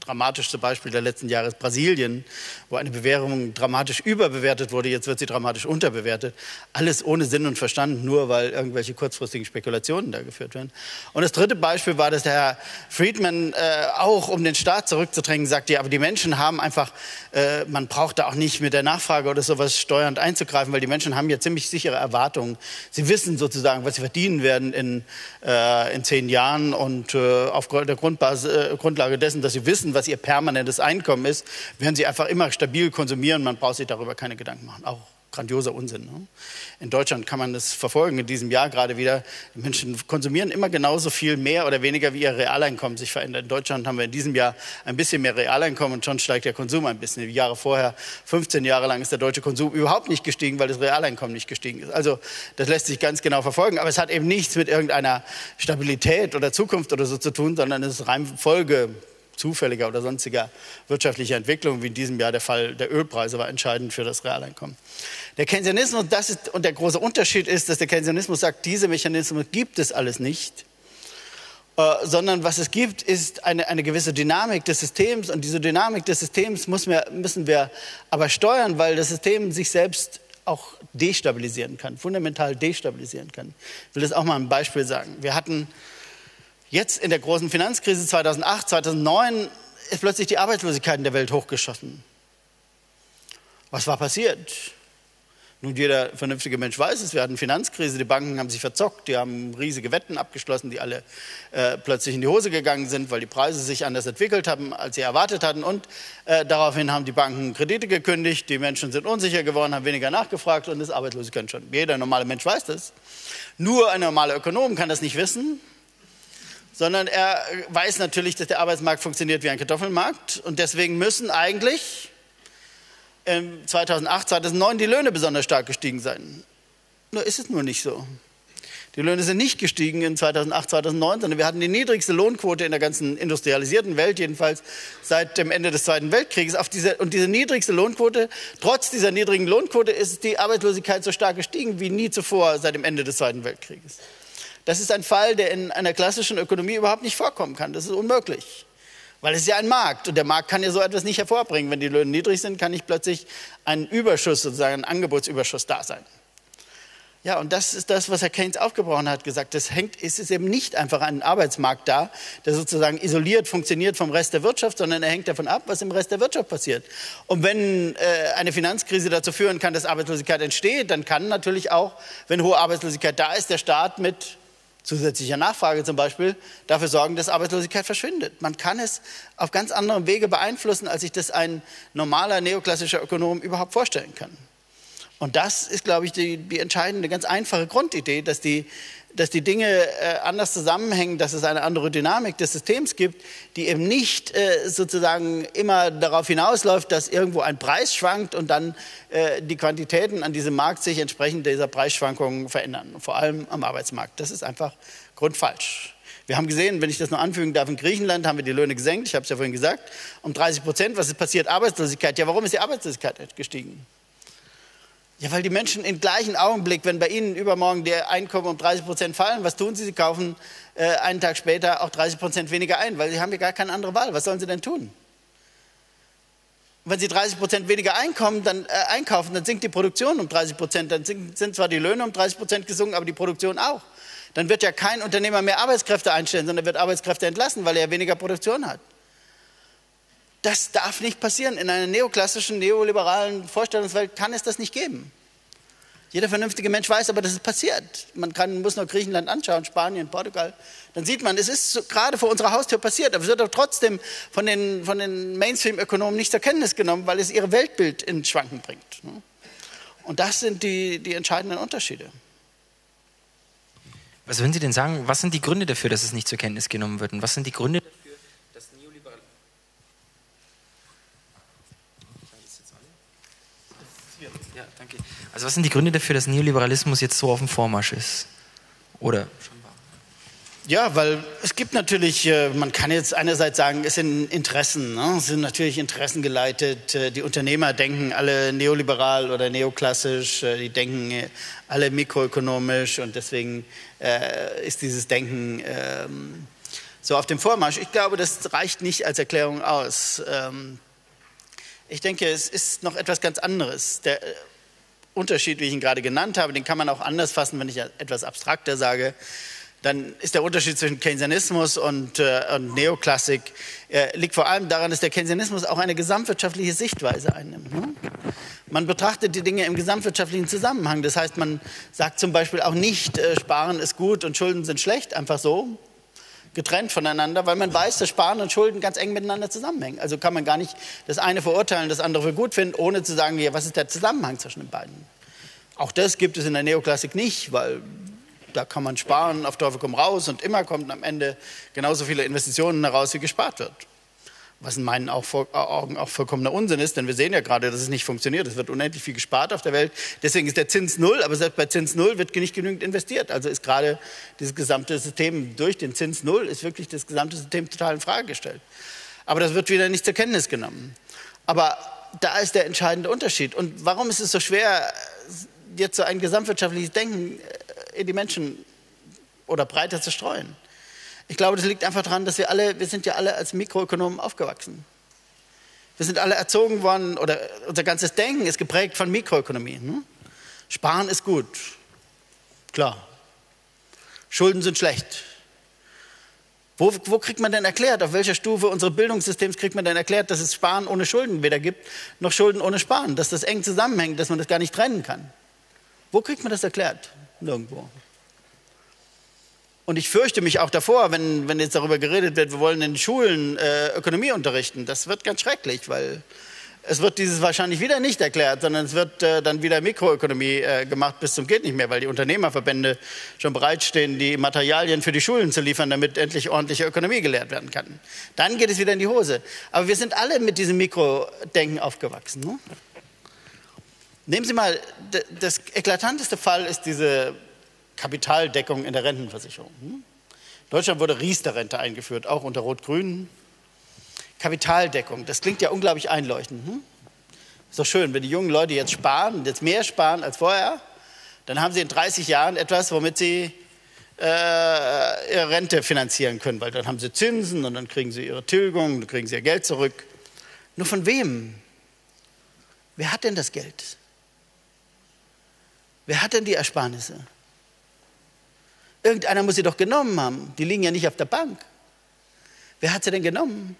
dramatischste Beispiel der letzten Jahre ist Brasilien, wo eine Bewährung dramatisch überbewertet wurde, jetzt wird sie dramatisch unterbewertet. Alles ohne Sinn und Verstand, nur weil irgendwelche kurzfristigen Spekulationen da geführt werden. Und das dritte Beispiel war, dass der Herr Friedman äh, auch, um den Staat zurückzudrängen, sagte, ja, aber die Menschen haben einfach, äh, man braucht da auch nicht mit der Nachfrage oder sowas steuernd einzugreifen, weil die Menschen haben ja ziemlich sichere Erwartungen. Sie wissen sozusagen, was sie verdienen werden in, äh, in zehn Jahren und äh, auf der Grundbasis, äh, Grundlage dessen, dass sie wissen, was ihr permanentes Einkommen ist, werden sie einfach immer stabil konsumieren. Man braucht sich darüber keine Gedanken machen. Auch grandioser Unsinn. Ne? In Deutschland kann man das verfolgen, in diesem Jahr gerade wieder. Die Menschen konsumieren immer genauso viel mehr oder weniger, wie ihr Realeinkommen sich verändert. In Deutschland haben wir in diesem Jahr ein bisschen mehr Realeinkommen und schon steigt der Konsum ein bisschen. Die Jahre vorher, fünfzehn Jahre lang, ist der deutsche Konsum überhaupt nicht gestiegen, weil das Realeinkommen nicht gestiegen ist. Also das lässt sich ganz genau verfolgen. Aber es hat eben nichts mit irgendeiner Stabilität oder Zukunft oder so zu tun, sondern es ist rein Folge zufälliger oder sonstiger wirtschaftlicher Entwicklung, wie in diesem Jahr der Fall der Ölpreise war entscheidend für das Realeinkommen. Der Keynesianismus, das ist, und der große Unterschied ist, dass der Keynesianismus sagt, diese Mechanismen gibt es alles nicht, äh, sondern was es gibt, ist eine, eine gewisse Dynamik des Systems und diese Dynamik des Systems muss wir, müssen wir aber steuern, weil das System sich selbst auch destabilisieren kann, fundamental destabilisieren kann. Ich will das auch mal ein Beispiel sagen. Wir hatten jetzt in der großen Finanzkrise zweitausendacht, zweitausendneun ist plötzlich die Arbeitslosigkeit in der Welt hochgeschossen. Was war passiert? Nun, jeder vernünftige Mensch weiß es, wir hatten Finanzkrise, die Banken haben sich verzockt, die haben riesige Wetten abgeschlossen, die alle äh, plötzlich in die Hose gegangen sind, weil die Preise sich anders entwickelt haben, als sie erwartet hatten. Und äh, daraufhin haben die Banken Kredite gekündigt, die Menschen sind unsicher geworden, haben weniger nachgefragt und ist Arbeitslosigkeit schon. Jeder normale Mensch weiß das. Nur ein normaler Ökonom kann das nicht wissen, sondern er weiß natürlich, dass der Arbeitsmarkt funktioniert wie ein Kartoffelmarkt und deswegen müssen eigentlich zweitausendacht, zweitausendneun die Löhne besonders stark gestiegen sein. Nur ist es nur nicht so. Die Löhne sind nicht gestiegen in zweitausendacht, zweitausendneun, sondern wir hatten die niedrigste Lohnquote in der ganzen industrialisierten Welt, jedenfalls seit dem Ende des Zweiten Weltkrieges. Auf diese, und diese niedrigste Lohnquote, trotz dieser niedrigen Lohnquote ist die Arbeitslosigkeit so stark gestiegen wie nie zuvor seit dem Ende des Zweiten Weltkrieges. Das ist ein Fall, der in einer klassischen Ökonomie überhaupt nicht vorkommen kann. Das ist unmöglich. Weil es ist ja ein Markt und der Markt kann ja so etwas nicht hervorbringen. Wenn die Löhne niedrig sind, kann nicht plötzlich ein Überschuss, sozusagen ein Angebotsüberschuss da sein. Ja, und das ist das, was Herr Keynes aufgebrochen hat, gesagt. Das hängt, es ist eben nicht einfach ein Arbeitsmarkt da, der sozusagen isoliert funktioniert vom Rest der Wirtschaft, sondern er hängt davon ab, was im Rest der Wirtschaft passiert. Und wenn äh, eine Finanzkrise dazu führen kann, dass Arbeitslosigkeit entsteht, dann kann natürlich auch, wenn hohe Arbeitslosigkeit da ist, der Staat mit zusätzlicher Nachfrage zum Beispiel dafür sorgen, dass Arbeitslosigkeit verschwindet. Man kann es auf ganz andere Wege beeinflussen, als sich das ein normaler neoklassischer Ökonom überhaupt vorstellen kann. Und das ist, glaube ich, die, die entscheidende, ganz einfache Grundidee, dass die, dass die Dinge äh, anders zusammenhängen, dass es eine andere Dynamik des Systems gibt, die eben nicht äh, sozusagen immer darauf hinausläuft, dass irgendwo ein Preis schwankt und dann äh, die Quantitäten an diesem Markt sich entsprechend dieser Preisschwankungen verändern, vor allem am Arbeitsmarkt. Das ist einfach grundfalsch. Wir haben gesehen, wenn ich das noch anfügen darf, in Griechenland haben wir die Löhne gesenkt, ich habe es ja vorhin gesagt, um dreißig Prozent. Was ist passiert? Arbeitslosigkeit. Ja, warum ist die Arbeitslosigkeit gestiegen? Ja, weil die Menschen im gleichen Augenblick, wenn bei ihnen übermorgen die Einkommen um dreißig Prozent fallen, was tun sie? Sie kaufen äh, einen Tag später auch dreißig Prozent weniger ein, weil sie haben ja gar keine andere Wahl. Was sollen sie denn tun? Und wenn sie dreißig Prozent weniger Einkommen, dann, äh, einkaufen, dann sinkt die Produktion um dreißig Prozent. Dann sind, sind zwar die Löhne um dreißig Prozent gesunken, aber die Produktion auch. Dann wird ja kein Unternehmer mehr Arbeitskräfte einstellen, sondern wird Arbeitskräfte entlassen, weil er weniger Produktion hat. Das darf nicht passieren. In einer neoklassischen, neoliberalen Vorstellungswelt kann es das nicht geben. Jeder vernünftige Mensch weiß aber, dass es passiert. Man kann, muss nur Griechenland anschauen, Spanien, Portugal. Dann sieht man, es ist so, gerade vor unserer Haustür passiert. Aber es wird doch trotzdem von den, von den Mainstream-Ökonomen nicht zur Kenntnis genommen, weil es ihr Weltbild ins Schwanken bringt. Und das sind die, die entscheidenden Unterschiede. Was würden Sie denn sagen, was sind die Gründe dafür, dass es nicht zur Kenntnis genommen wird? Und was sind die Gründe dafür, dass Neoliberalismus... Ja, danke. Also was sind die Gründe dafür, dass Neoliberalismus jetzt so auf dem Vormarsch ist? Oder? Ja, weil es gibt natürlich, man kann jetzt einerseits sagen, es sind Interessen, ne? Es sind natürlich Interessen geleitet. Die Unternehmer denken alle neoliberal oder neoklassisch, die denken alle mikroökonomisch und deswegen äh, ist dieses Denken ähm, so auf dem Vormarsch. Ich glaube, das reicht nicht als Erklärung aus. Ähm, ich denke, es ist noch etwas ganz anderes. Der Unterschied, wie ich ihn gerade genannt habe, den kann man auch anders fassen, wenn ich etwas abstrakter sage. Dann ist der Unterschied zwischen Keynesianismus und, äh, und Neoklassik äh, liegt vor allem daran, dass der Keynesianismus auch eine gesamtwirtschaftliche Sichtweise einnimmt. Ne? Man betrachtet die Dinge im gesamtwirtschaftlichen Zusammenhang. Das heißt, man sagt zum Beispiel auch nicht, äh, Sparen ist gut und Schulden sind schlecht, einfach so, getrennt voneinander, weil man weiß, dass Sparen und Schulden ganz eng miteinander zusammenhängen. Also kann man gar nicht das eine verurteilen, das andere für gut finden, ohne zu sagen, ja, was ist der Zusammenhang zwischen den beiden. Auch das gibt es in der Neoklassik nicht, weil da kann man sparen, auf Teufel komm raus und immer kommt am Ende genauso viele Investitionen heraus, wie gespart wird. Was in meinen Augen auch vollkommener Unsinn ist, denn wir sehen ja gerade, dass es nicht funktioniert. Es wird unendlich viel gespart auf der Welt. Deswegen ist der Zins null, aber selbst bei Zins null wird nicht genügend investiert. Also ist gerade dieses gesamte System durch den Zins null, ist wirklich das gesamte System total in Frage gestellt. Aber das wird wieder nicht zur Kenntnis genommen. Aber da ist der entscheidende Unterschied. Und warum ist es so schwer, jetzt so ein gesamtwirtschaftliches Denken in die Menschen oder breiter zu streuen? Ich glaube, das liegt einfach daran, dass wir alle, wir sind ja alle als Mikroökonomen aufgewachsen. Wir sind alle erzogen worden, oder unser ganzes Denken ist geprägt von Mikroökonomie. Ne? Sparen ist gut, klar. Schulden sind schlecht. Wo, wo kriegt man denn erklärt, auf welcher Stufe unseres Bildungssystems kriegt man denn erklärt, dass es Sparen ohne Schulden weder gibt, noch Schulden ohne Sparen, dass das eng zusammenhängt, dass man das gar nicht trennen kann? Wo kriegt man das erklärt? Nirgendwo. Und ich fürchte mich auch davor, wenn, wenn jetzt darüber geredet wird, wir wollen in den Schulen äh, Ökonomie unterrichten. Das wird ganz schrecklich, weil es wird dieses wahrscheinlich wieder nicht erklärt, sondern es wird äh, dann wieder Mikroökonomie äh, gemacht bis zum geht nicht mehr, weil die Unternehmerverbände schon bereitstehen, die Materialien für die Schulen zu liefern, damit endlich ordentliche Ökonomie gelehrt werden kann. Dann geht es wieder in die Hose. Aber wir sind alle mit diesem Mikrodenken aufgewachsen. Ne? Nehmen Sie mal, das eklatanteste Fall ist diese Kapitaldeckung in der Rentenversicherung. In Deutschland wurde Riester-Rente eingeführt, auch unter Rot-Grün. Kapitaldeckung, das klingt ja unglaublich einleuchtend. Ist doch schön, wenn die jungen Leute jetzt sparen, jetzt mehr sparen als vorher, dann haben sie in dreißig Jahren etwas, womit sie äh, ihre Rente finanzieren können, weil dann haben sie Zinsen und dann kriegen sie ihre Tilgung, dann kriegen sie ihr Geld zurück. Nur von wem? Wer hat denn das Geld? Wer hat denn die Ersparnisse? Irgendeiner muss sie doch genommen haben. Die liegen ja nicht auf der Bank. Wer hat sie denn genommen?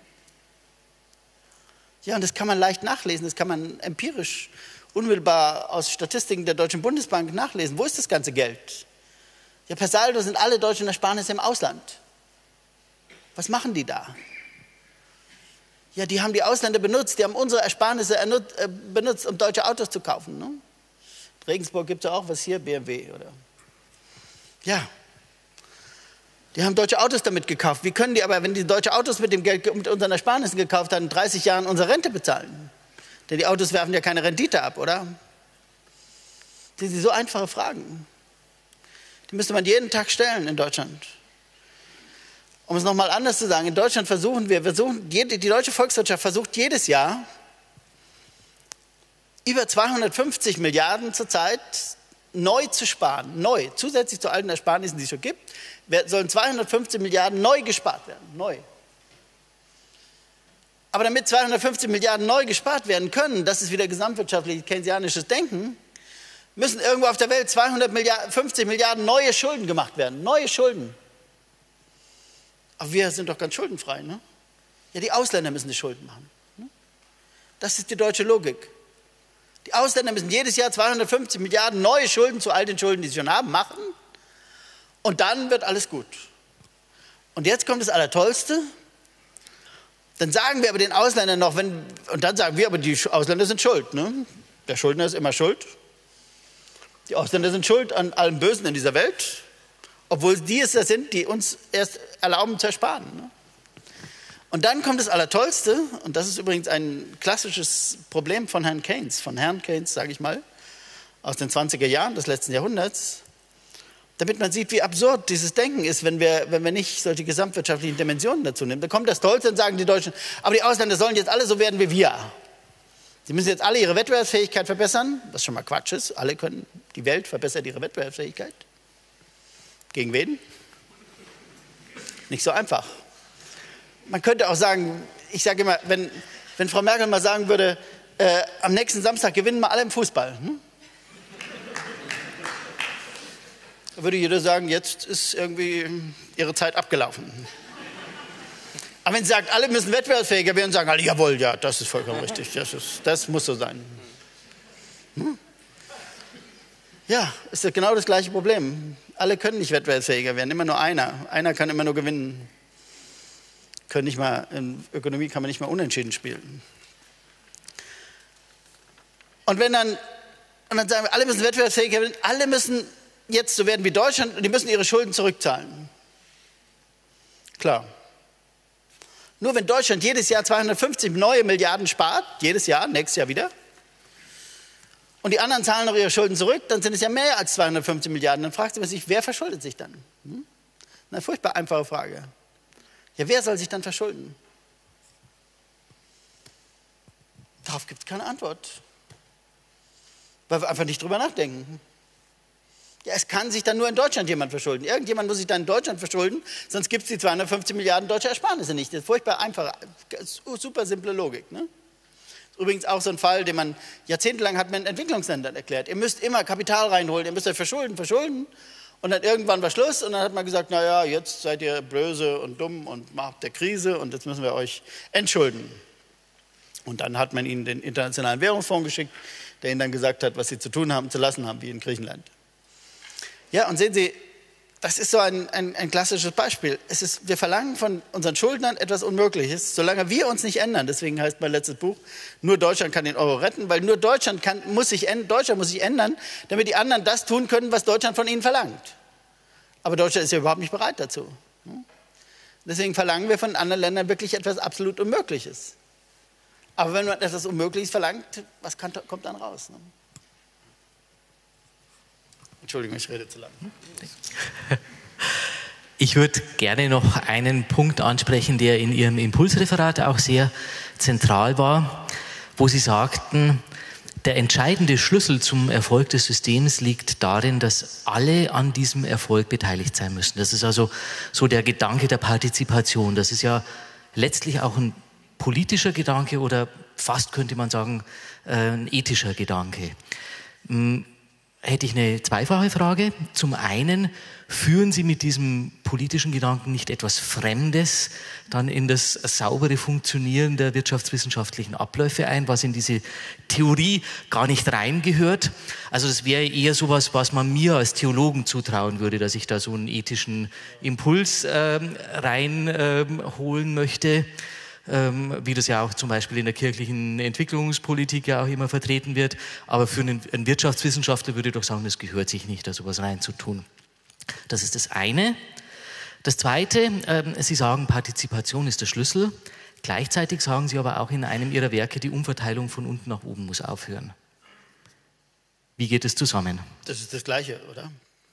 Ja, und das kann man leicht nachlesen. Das kann man empirisch, unmittelbar aus Statistiken der Deutschen Bundesbank nachlesen. Wo ist das ganze Geld? Ja, per Saldo sind alle deutschen Ersparnisse im Ausland. Was machen die da? Ja, die haben die Ausländer benutzt. Die haben unsere Ersparnisse benutzt, um deutsche Autos zu kaufen. Ne? In Regensburg gibt es ja auch was hier, B M W, oder? Ja. Die haben deutsche Autos damit gekauft. Wie können die aber, wenn die deutsche Autos mit dem Geld, mit unseren Ersparnissen gekauft haben, in dreißig Jahren unsere Rente bezahlen? Denn die Autos werfen ja keine Rendite ab, oder? Das sind so einfache Fragen. Die müsste man jeden Tag stellen in Deutschland. Um es nochmal anders zu sagen, in Deutschland versuchen wir, versuchen, die deutsche Volkswirtschaft versucht jedes Jahr über zweihundertfünfzig Milliarden zurzeit neu zu sparen. Neu, zusätzlich zu allen Ersparnissen, die es schon gibt, sollen zweihundertfünfzig Milliarden neu gespart werden. Neu. Aber damit zweihundertfünfzig Milliarden neu gespart werden können, das ist wieder gesamtwirtschaftliches keynesianisches Denken, müssen irgendwo auf der Welt zweihundertfünfzig Milliarden neue Schulden gemacht werden. Neue Schulden. Aber wir sind doch ganz schuldenfrei, ne? Ja, die Ausländer müssen die Schulden machen. Ne? Das ist die deutsche Logik. Die Ausländer müssen jedes Jahr zweihundertfünfzig Milliarden neue Schulden zu all den Schulden, die sie schon haben, machen. Und dann wird alles gut. Und jetzt kommt das Allertollste. Dann sagen wir aber den Ausländern noch, wenn, und dann sagen wir aber, die Ausländer sind schuld. Ne? Der Schuldner ist immer schuld. Die Ausländer sind schuld an allem Bösen in dieser Welt, obwohl die es das sind, die uns erst erlauben zu ersparen. Ne? Und dann kommt das Allertollste, und das ist übrigens ein klassisches Problem von Herrn Keynes, von Herrn Keynes, sage ich mal, aus den zwanziger Jahren des letzten Jahrhunderts, damit man sieht, wie absurd dieses Denken ist, wenn wir, wenn wir nicht solche gesamtwirtschaftlichen Dimensionen dazu nehmen. Da kommt das Tollste und sagen die Deutschen, aber die Ausländer sollen jetzt alle so werden wie wir. Sie müssen jetzt alle ihre Wettbewerbsfähigkeit verbessern, was schon mal Quatsch ist. Alle können, die Welt verbessert ihre Wettbewerbsfähigkeit. Gegen wen? Nicht so einfach. Man könnte auch sagen, ich sage immer, wenn, wenn Frau Merkel mal sagen würde, äh, am nächsten Samstag gewinnen wir alle im Fußball. Hm? Da würde jeder sagen, jetzt ist irgendwie ihre Zeit abgelaufen. Aber wenn sie sagt, alle müssen wettbewerbsfähiger werden, sagen alle, jawohl, ja, das ist vollkommen richtig, das, ist, das muss so sein. Hm? Ja, ist das genau das gleiche Problem. Alle können nicht wettbewerbsfähiger werden, immer nur einer. Einer kann immer nur gewinnen. Können nicht mal, in Ökonomie kann man nicht mal unentschieden spielen. Und wenn dann, und dann sagen wir, alle müssen wettbewerbsfähiger werden, alle müssen jetzt so werden wie Deutschland und die müssen ihre Schulden zurückzahlen. Klar. Nur wenn Deutschland jedes Jahr zweihundertfünfzig neue Milliarden spart, jedes Jahr, nächstes Jahr wieder, und die anderen zahlen noch ihre Schulden zurück, dann sind es ja mehr als zweihundertfünfzig Milliarden. Dann fragt man sich, wer verschuldet sich dann? Hm? Eine furchtbar einfache Frage. Ja, wer soll sich dann verschulden? Darauf gibt es keine Antwort. Weil wir einfach nicht drüber nachdenken. Ja, es kann sich dann nur in Deutschland jemand verschulden. Irgendjemand muss sich dann in Deutschland verschulden, sonst gibt es die zweihundertfünfzig Milliarden deutsche Ersparnisse nicht. Das ist furchtbar einfach, super simple Logik. Ne? Übrigens auch so ein Fall, den man jahrzehntelang hat man in Entwicklungsländern erklärt. Ihr müsst immer Kapital reinholen, ihr müsst euch verschulden, verschulden. Und dann irgendwann war Schluss und dann hat man gesagt, naja, jetzt seid ihr böse und dumm und habt der Krise und jetzt müssen wir euch entschulden. Und dann hat man ihnen den Internationalen Währungsfonds geschickt, der ihnen dann gesagt hat, was sie zu tun haben, zu lassen haben, wie in Griechenland. Ja, und sehen Sie, das ist so ein, ein, ein klassisches Beispiel. Es ist, wir verlangen von unseren Schuldnern etwas Unmögliches, solange wir uns nicht ändern. Deswegen heißt mein letztes Buch, nur Deutschland kann den Euro retten, weil nur Deutschland, kann, muss, sich, Deutschland muss sich ändern, damit die anderen das tun können, was Deutschland von ihnen verlangt. Aber Deutschland ist ja überhaupt nicht bereit dazu. Deswegen verlangen wir von anderen Ländern wirklich etwas absolut Unmögliches. Aber wenn man etwas Unmögliches verlangt, was kann, kommt dann raus? Ne? Entschuldigung, ich rede zu lang. Ich würde gerne noch einen Punkt ansprechen, der in Ihrem Impulsreferat auch sehr zentral war, wo Sie sagten, der entscheidende Schlüssel zum Erfolg des Systems liegt darin, dass alle an diesem Erfolg beteiligt sein müssen. Das ist also so der Gedanke der Partizipation. Das ist ja letztlich auch ein politischer Gedanke oder fast könnte man sagen, ein ethischer Gedanke. Hätte ich eine zweifache Frage. Zum einen, führen Sie mit diesem politischen Gedanken nicht etwas Fremdes dann in das saubere Funktionieren der wirtschaftswissenschaftlichen Abläufe ein, was in diese Theorie gar nicht reingehört? Also das wäre eher sowas, was man mir als Theologen zutrauen würde, dass ich da so einen ethischen Impuls äh, reinholen äh, möchte. Wie das ja auch zum Beispiel in der kirchlichen Entwicklungspolitik ja auch immer vertreten wird. Aber für einen, einen Wirtschaftswissenschaftler würde ich doch sagen, das gehört sich nicht, da sowas reinzutun. Das ist das eine. Das zweite, äh, Sie sagen, Partizipation ist der Schlüssel. Gleichzeitig sagen Sie aber auch in einem Ihrer Werke, die Umverteilung von unten nach oben muss aufhören. Wie geht es zusammen? Das ist das Gleiche, oder?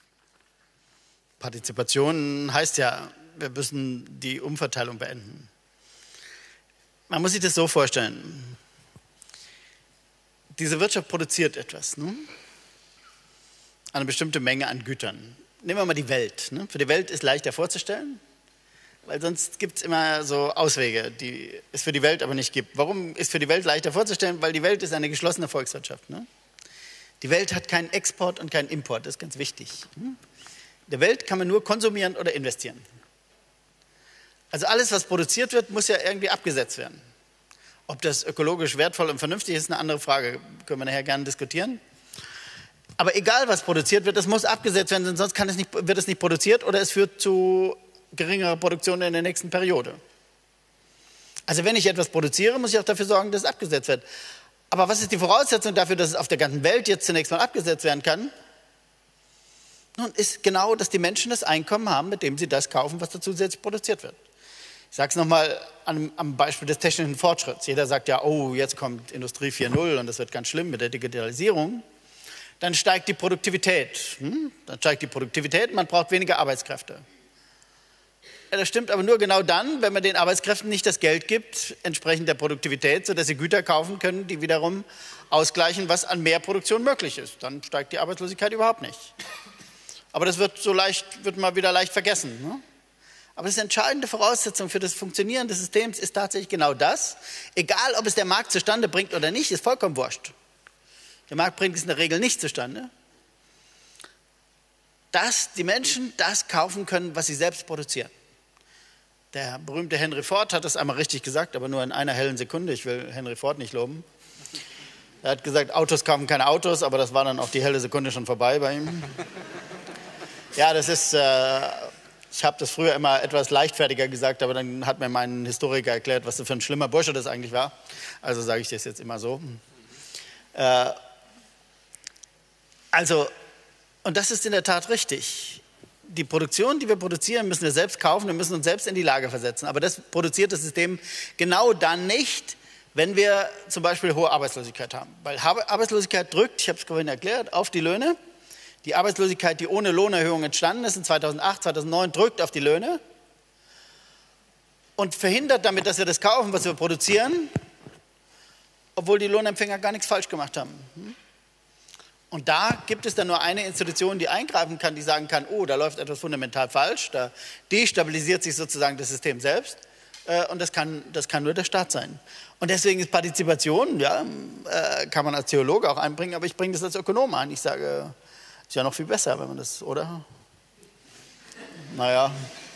Partizipation heißt ja, wir müssen die Umverteilung beenden. Man muss sich das so vorstellen. Diese Wirtschaft produziert etwas, ne? Eine bestimmte Menge an Gütern. Nehmen wir mal die Welt. Ne? Für die Welt ist leichter vorzustellen, weil sonst gibt es immer so Auswege, die es für die Welt aber nicht gibt. Warum ist für die Welt leichter vorzustellen? Weil die Welt ist eine geschlossene Volkswirtschaft. Ne? Die Welt hat keinen Export und keinen Import, das ist ganz wichtig. In der Welt kann man nur konsumieren oder investieren. Also alles, was produziert wird, muss ja irgendwie abgesetzt werden. Ob das ökologisch wertvoll und vernünftig ist, ist eine andere Frage. Können wir nachher gerne diskutieren. Aber egal, was produziert wird, das muss abgesetzt werden, denn sonst kann es nicht, wird es nicht produziert oder es führt zu geringerer Produktion in der nächsten Periode. Also wenn ich etwas produziere, muss ich auch dafür sorgen, dass es abgesetzt wird. Aber was ist die Voraussetzung dafür, dass es auf der ganzen Welt jetzt zunächst mal abgesetzt werden kann? Nun, ist genau, dass die Menschen das Einkommen haben, mit dem sie das kaufen, was da zusätzlich produziert wird. Ich sage es nochmal am, am Beispiel des technischen Fortschritts. Jeder sagt ja, oh, jetzt kommt Industrie vier Punkt null und das wird ganz schlimm mit der Digitalisierung. Dann steigt die Produktivität. Hm? Dann steigt die Produktivität, man braucht weniger Arbeitskräfte. Ja, das stimmt aber nur genau dann, wenn man den Arbeitskräften nicht das Geld gibt, entsprechend der Produktivität, sodass sie Güter kaufen können, die wiederum ausgleichen, was an mehr Produktion möglich ist. Dann steigt die Arbeitslosigkeit überhaupt nicht. Aber das wird so leicht, wird mal wieder leicht vergessen. Ne? Aber das ist eine entscheidende Voraussetzung für das Funktionieren des Systems ist tatsächlich genau das. Egal, ob es der Markt zustande bringt oder nicht, ist vollkommen wurscht. Der Markt bringt es in der Regel nicht zustande. Dass die Menschen das kaufen können, was sie selbst produzieren. Der berühmte Henry Ford hat das einmal richtig gesagt, aber nur in einer hellen Sekunde. Ich will Henry Ford nicht loben. Er hat gesagt, Autos kaufen keine Autos, aber das war dann auch die helle Sekunde schon vorbei bei ihm. Ja, das ist, äh, ich habe das früher immer etwas leichtfertiger gesagt, aber dann hat mir mein Historiker erklärt, was für ein schlimmer Bursche das eigentlich war. Also sage ich das jetzt immer so. Äh, also, und das ist in der Tat richtig. Die Produktion, die wir produzieren, müssen wir selbst kaufen, wir müssen uns selbst in die Lage versetzen. Aber das produziert das System genau dann nicht, wenn wir zum Beispiel hohe Arbeitslosigkeit haben. Weil Arbeitslosigkeit drückt, ich habe es vorhin erklärt, auf die Löhne. Die Arbeitslosigkeit, die ohne Lohnerhöhung entstanden ist in zweitausendacht, zweitausendneun, drückt auf die Löhne und verhindert damit, dass wir das kaufen, was wir produzieren, obwohl die Lohnempfänger gar nichts falsch gemacht haben. Und da gibt es dann nur eine Institution, die eingreifen kann, die sagen kann, oh, da läuft etwas fundamental falsch, da destabilisiert sich sozusagen das System selbst und das kann, das kann nur der Staat sein. Und deswegen ist Partizipation, ja, kann man als Theologe auch einbringen, aber ich bringe das als Ökonom ein. Ich sage, ist ja noch viel besser, wenn man das, oder? Naja,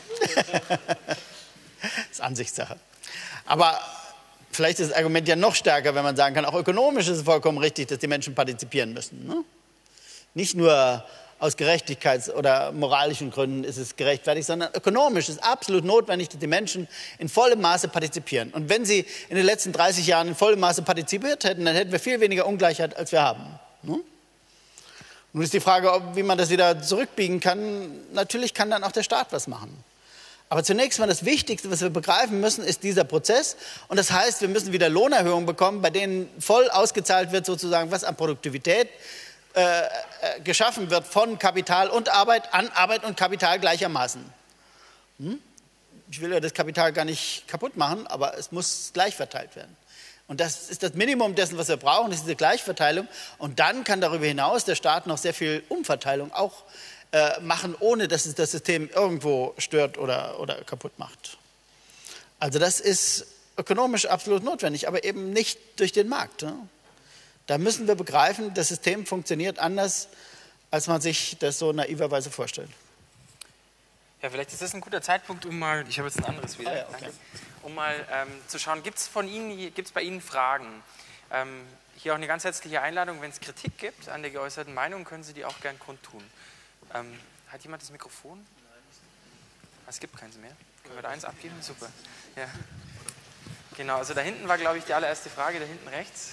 ist Ansichtssache. Aber vielleicht ist das Argument ja noch stärker, wenn man sagen kann, auch ökonomisch ist es vollkommen richtig, dass die Menschen partizipieren müssen. Ne? Nicht nur aus Gerechtigkeits- oder moralischen Gründen ist es gerechtfertigt, sondern ökonomisch ist es absolut notwendig, dass die Menschen in vollem Maße partizipieren. Und wenn sie in den letzten dreißig Jahren in vollem Maße partizipiert hätten, dann hätten wir viel weniger Ungleichheit, als wir haben. Ne? Nun ist die Frage, ob, wie man das wieder zurückbiegen kann. Natürlich kann dann auch der Staat was machen. Aber zunächst mal das Wichtigste, was wir begreifen müssen, ist dieser Prozess. Und das heißt, wir müssen wieder Lohnerhöhungen bekommen, bei denen voll ausgezahlt wird, sozusagen, was an Produktivität äh, äh, geschaffen wird von Kapital und Arbeit an Arbeit und Kapital gleichermaßen. Hm? Ich will ja das Kapital gar nicht kaputt machen, aber es muss gleich verteilt werden. Und das ist das Minimum dessen, was wir brauchen, ist diese Gleichverteilung. Und dann kann darüber hinaus der Staat noch sehr viel Umverteilung auch äh, machen, ohne dass es das System irgendwo stört oder, oder kaputt macht. Also das ist ökonomisch absolut notwendig, aber eben nicht durch den Markt. Ne? Da müssen wir begreifen, das System funktioniert anders, als man sich das so naiverweise vorstellt. Ja, vielleicht ist das ein guter Zeitpunkt, um mal, ich habe jetzt ein anderes wieder, ah, ja, okay. danke, um mal ähm, zu schauen, gibt es von Ihnen, gibt es bei Ihnen Fragen? Ähm, hier auch eine ganz herzliche Einladung, wenn es Kritik gibt an der geäußerten Meinung, können Sie die auch gern kundtun. Ähm, hat jemand das Mikrofon? Nein. Es gibt keins mehr. Können wir da eins abgeben? Super. Ja. Genau, also da hinten war, glaube ich, die allererste Frage, da hinten rechts.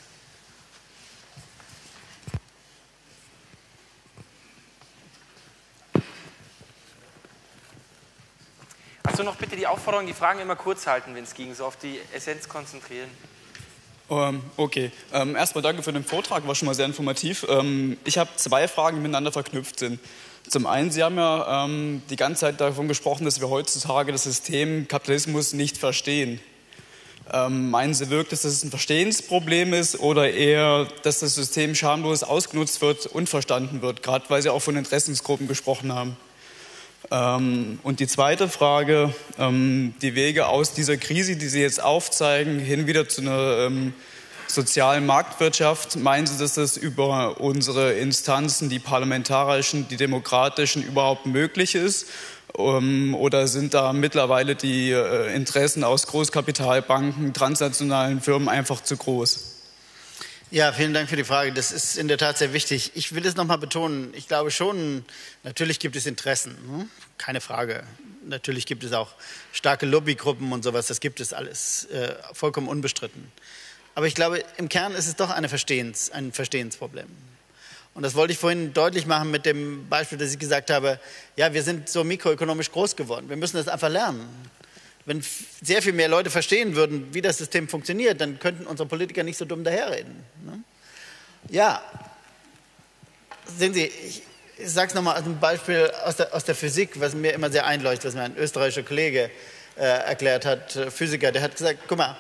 Achso, noch bitte die Aufforderung, die Fragen immer kurz halten, wenn es ging, so auf die Essenz konzentrieren. Um, okay, ähm, erstmal danke für den Vortrag, war schon mal sehr informativ. Ähm, ich habe zwei Fragen, die miteinander verknüpft sind. Zum einen, Sie haben ja ähm, die ganze Zeit davon gesprochen, dass wir heutzutage das System Kapitalismus nicht verstehen. Ähm, meinen Sie wirklich, dass es ein Verstehensproblem ist oder eher, dass das System schamlos ausgenutzt wird und verstanden wird, gerade weil Sie auch von Interessensgruppen gesprochen haben? Ähm, und die zweite Frage, ähm, die Wege aus dieser Krise, die Sie jetzt aufzeigen, hin wieder zu einer ähm, sozialen Marktwirtschaft, meinen Sie, dass das über unsere Instanzen, die parlamentarischen, die demokratischen, überhaupt möglich ist? Ähm, oder sind da mittlerweile die äh, Interessen aus Großkapitalbanken, transnationalen Firmen einfach zu groß? Ja, vielen Dank für die Frage. Das ist in der Tat sehr wichtig. Ich will es nochmal betonen. Ich glaube schon, natürlich gibt es Interessen, hm? Keine Frage. Natürlich gibt es auch starke Lobbygruppen und sowas. Das gibt es alles, äh, vollkommen unbestritten. Aber ich glaube, im Kern ist es doch eine Verstehens, ein Verstehensproblem. Und das wollte ich vorhin deutlich machen mit dem Beispiel, dass ich gesagt habe, ja, wir sind so mikroökonomisch groß geworden. Wir müssen das einfach lernen. Wenn sehr viel mehr Leute verstehen würden, wie das System funktioniert, dann könnten unsere Politiker nicht so dumm daherreden. Ne? Ja, sehen Sie, ich, ich sage es nochmal als ein Beispiel aus der, aus der Physik, was mir immer sehr einleuchtet, was mir ein österreichischer Kollege äh, erklärt hat, äh, Physiker, der hat gesagt, guck mal,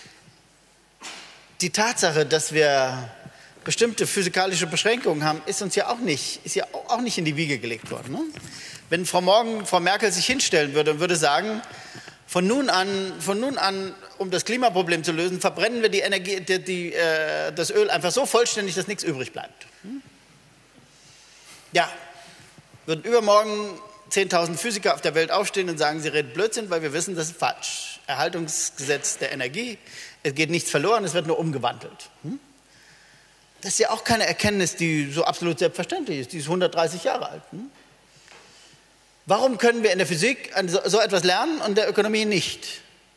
die Tatsache, dass wir bestimmte physikalische Beschränkungen haben, ist uns ja auch nicht, ist ja auch nicht in die Wiege gelegt worden. Ne? Wenn Frau, Morgen, Frau Merkel sich hinstellen würde und würde sagen, von nun an, von nun an, um das Klimaproblem zu lösen, verbrennen wir die Energie, die, die, äh, das Öl einfach so vollständig, dass nichts übrig bleibt. Hm? Ja, würden übermorgen zehntausend Physiker auf der Welt aufstehen und sagen, sie reden Blödsinn, weil wir wissen, das ist falsch. Erhaltungsgesetz der Energie, es geht nichts verloren, es wird nur umgewandelt. Hm? Das ist ja auch keine Erkenntnis, die so absolut selbstverständlich ist, die ist hundertdreißig Jahre alt. Hm? Warum können wir in der Physik so etwas lernen und in der Ökonomie nicht?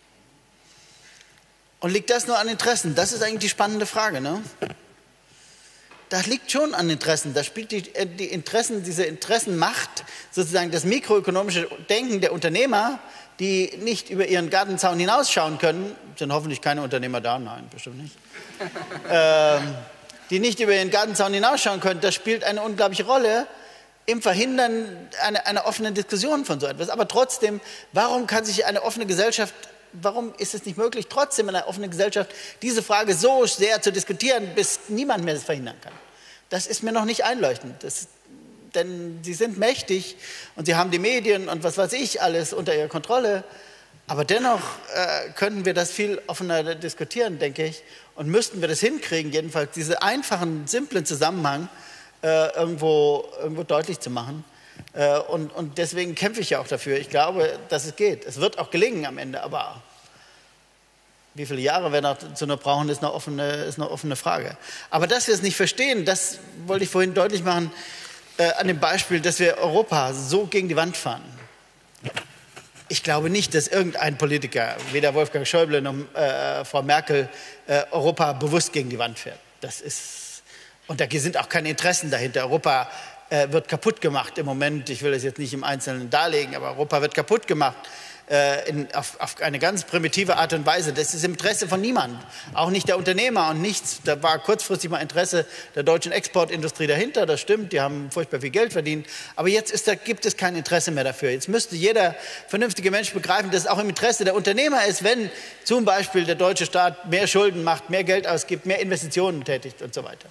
Und liegt das nur an Interessen? Das ist eigentlich die spannende Frage. Ne? Das liegt schon an Interessen. Da spielt die, die Interessen, diese Interessenmacht, sozusagen das mikroökonomische Denken der Unternehmer, die nicht über ihren Gartenzaun hinausschauen können, sind hoffentlich keine Unternehmer da, nein, bestimmt nicht, ähm, die nicht über ihren Gartenzaun hinausschauen können, das spielt eine unglaubliche Rolle im Verhindern einer, einer offenen Diskussion von so etwas. Aber trotzdem, warum kann sich eine offene Gesellschaft, warum ist es nicht möglich, trotzdem in einer offenen Gesellschaft diese Frage so sehr zu diskutieren, bis niemand mehr das verhindern kann? Das ist mir noch nicht einleuchtend. Das, denn sie sind mächtig und sie haben die Medien und was weiß ich alles unter ihrer Kontrolle. Aber dennoch äh, könnten wir das viel offener diskutieren, denke ich. Und müssten wir das hinkriegen, jedenfalls diesen einfachen, simplen Zusammenhang Äh, irgendwo, irgendwo deutlich zu machen. Äh, und, und deswegen kämpfe ich ja auch dafür. Ich glaube, dass es geht. Es wird auch gelingen am Ende, aber wie viele Jahre wir dazu noch brauchen, ist eine offene, ist eine offene Frage. Aber dass wir es nicht verstehen, das wollte ich vorhin deutlich machen, äh, an dem Beispiel, dass wir Europa so gegen die Wand fahren. Ich glaube nicht, dass irgendein Politiker, weder Wolfgang Schäuble noch äh, Frau Merkel, äh, Europa bewusst gegen die Wand fährt. Das ist Und da sind auch keine Interessen dahinter. Europa äh, wird kaputt gemacht im Moment. Ich will das jetzt nicht im Einzelnen darlegen, aber Europa wird kaputt gemacht äh, in, auf, auf eine ganz primitive Art und Weise. Das ist im Interesse von niemandem, auch nicht der Unternehmer und nichts. Da war kurzfristig mal Interesse der deutschen Exportindustrie dahinter, das stimmt, die haben furchtbar viel Geld verdient. Aber jetzt ist da, gibt es kein Interesse mehr dafür. Jetzt müsste jeder vernünftige Mensch begreifen, dass es auch im Interesse der Unternehmer ist, wenn zum Beispiel der deutsche Staat mehr Schulden macht, mehr Geld ausgibt, mehr Investitionen tätigt und so weiter.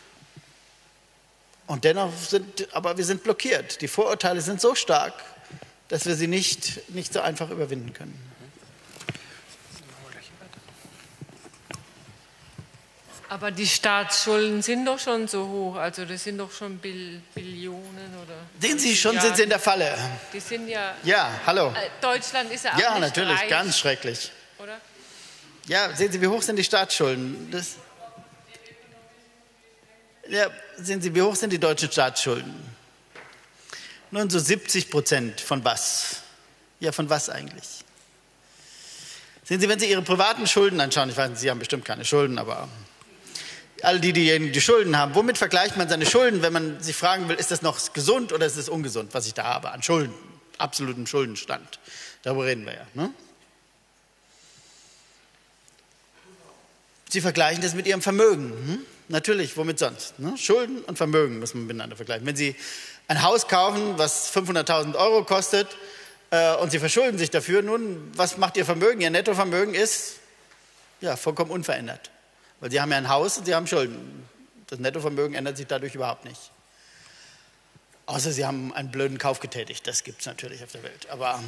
Und dennoch sind, aber wir sind blockiert. Die Vorurteile sind so stark, dass wir sie nicht, nicht so einfach überwinden können. Aber die Staatsschulden sind doch schon so hoch, also das sind doch schon Bill, Billionen oder... Sehen Sie, schon sind Sie in der Falle. Die sind ja... Ja, hallo. Deutschland ist ja auch Ja, nicht natürlich, reich, ganz schrecklich. oder? Ja, sehen Sie, wie hoch sind die Staatsschulden? Das Ja, sehen Sie, wie hoch sind die deutschen Staatsschulden? Nun, so siebzig Prozent von was? Ja, von was eigentlich? Sehen Sie, wenn Sie Ihre privaten Schulden anschauen, ich weiß nicht, Sie haben bestimmt keine Schulden, aber all die, die die Schulden haben, womit vergleicht man seine Schulden, wenn man sich fragen will, ist das noch gesund oder ist es ungesund, was ich da habe an Schulden, absolutem Schuldenstand? Darüber reden wir ja. Ne? Sie vergleichen das mit Ihrem Vermögen. Hm? Natürlich, womit sonst? Ne? Schulden und Vermögen muss man miteinander vergleichen. Wenn Sie ein Haus kaufen, was fünfhunderttausend Euro kostet äh, und Sie verschulden sich dafür, nun, was macht Ihr Vermögen? Ihr Nettovermögen ist ja vollkommen unverändert. Weil Sie haben ja ein Haus und Sie haben Schulden. Das Nettovermögen ändert sich dadurch überhaupt nicht. Außer Sie haben einen blöden Kauf getätigt. Das gibt es natürlich auf der Welt. Aber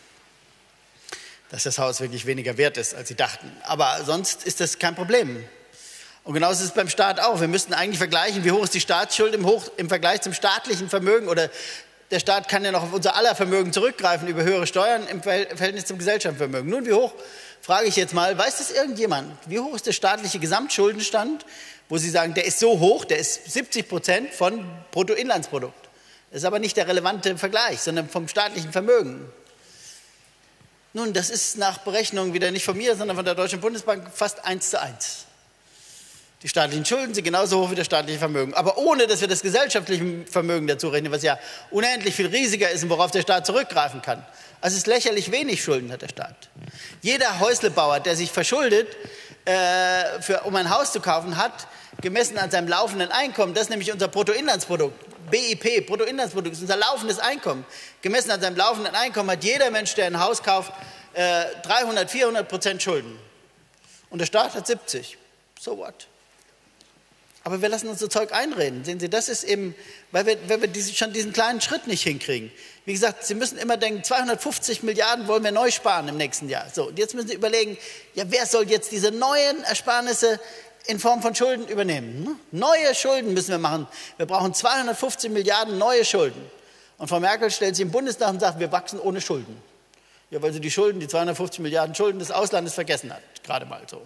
dass das Haus wirklich weniger wert ist, als Sie dachten. Aber sonst ist das kein Problem. Und genauso ist es beim Staat auch. Wir müssten eigentlich vergleichen, wie hoch ist die Staatsschuld im, hoch, im Vergleich zum staatlichen Vermögen. Oder der Staat kann ja noch auf unser aller Vermögen zurückgreifen über höhere Steuern im Verhältnis zum Gesellschaftsvermögen. Nun, wie hoch, frage ich jetzt mal, weiß das irgendjemand? Wie hoch ist der staatliche Gesamtschuldenstand, wo Sie sagen, der ist so hoch, der ist siebzig Prozent von Bruttoinlandsprodukt. Das ist aber nicht der relevante Vergleich, sondern vom staatlichen Vermögen. Nun, das ist nach Berechnungen wieder nicht von mir, sondern von der Deutschen Bundesbank fast eins zu eins. Die staatlichen Schulden sind genauso hoch wie das staatliche Vermögen. Aber ohne, dass wir das gesellschaftliche Vermögen dazu rechnen, was ja unendlich viel riesiger ist und worauf der Staat zurückgreifen kann. Also es ist lächerlich wenig Schulden hat der Staat. Jeder Häuslebauer, der sich verschuldet, äh, für, um ein Haus zu kaufen, hat gemessen an seinem laufenden Einkommen, das ist nämlich unser Bruttoinlandsprodukt, B I P, Bruttoinlandsprodukt, ist unser laufendes Einkommen. Gemessen an seinem laufenden Einkommen hat jeder Mensch, der ein Haus kauft, äh, dreihundert, vierhundert Prozent Schulden. Und der Staat hat siebzig. So what? Aber wir lassen uns so Zeug einreden. Sehen Sie, das ist eben, weil wir, weil wir diese, schon diesen kleinen Schritt nicht hinkriegen. Wie gesagt, Sie müssen immer denken, zweihundertfünfzig Milliarden wollen wir neu sparen im nächsten Jahr. So, und jetzt müssen Sie überlegen, ja, wer soll jetzt diese neuen Ersparnisse in Form von Schulden übernehmen? Ne? Neue Schulden müssen wir machen. Wir brauchen zweihundertfünfzig Milliarden neue Schulden. Und Frau Merkel stellt sich im Bundestag und sagt, wir wachsen ohne Schulden. Ja, weil sie die Schulden, die zweihundertfünfzig Milliarden Schulden des Auslandes vergessen hat. Gerade mal so.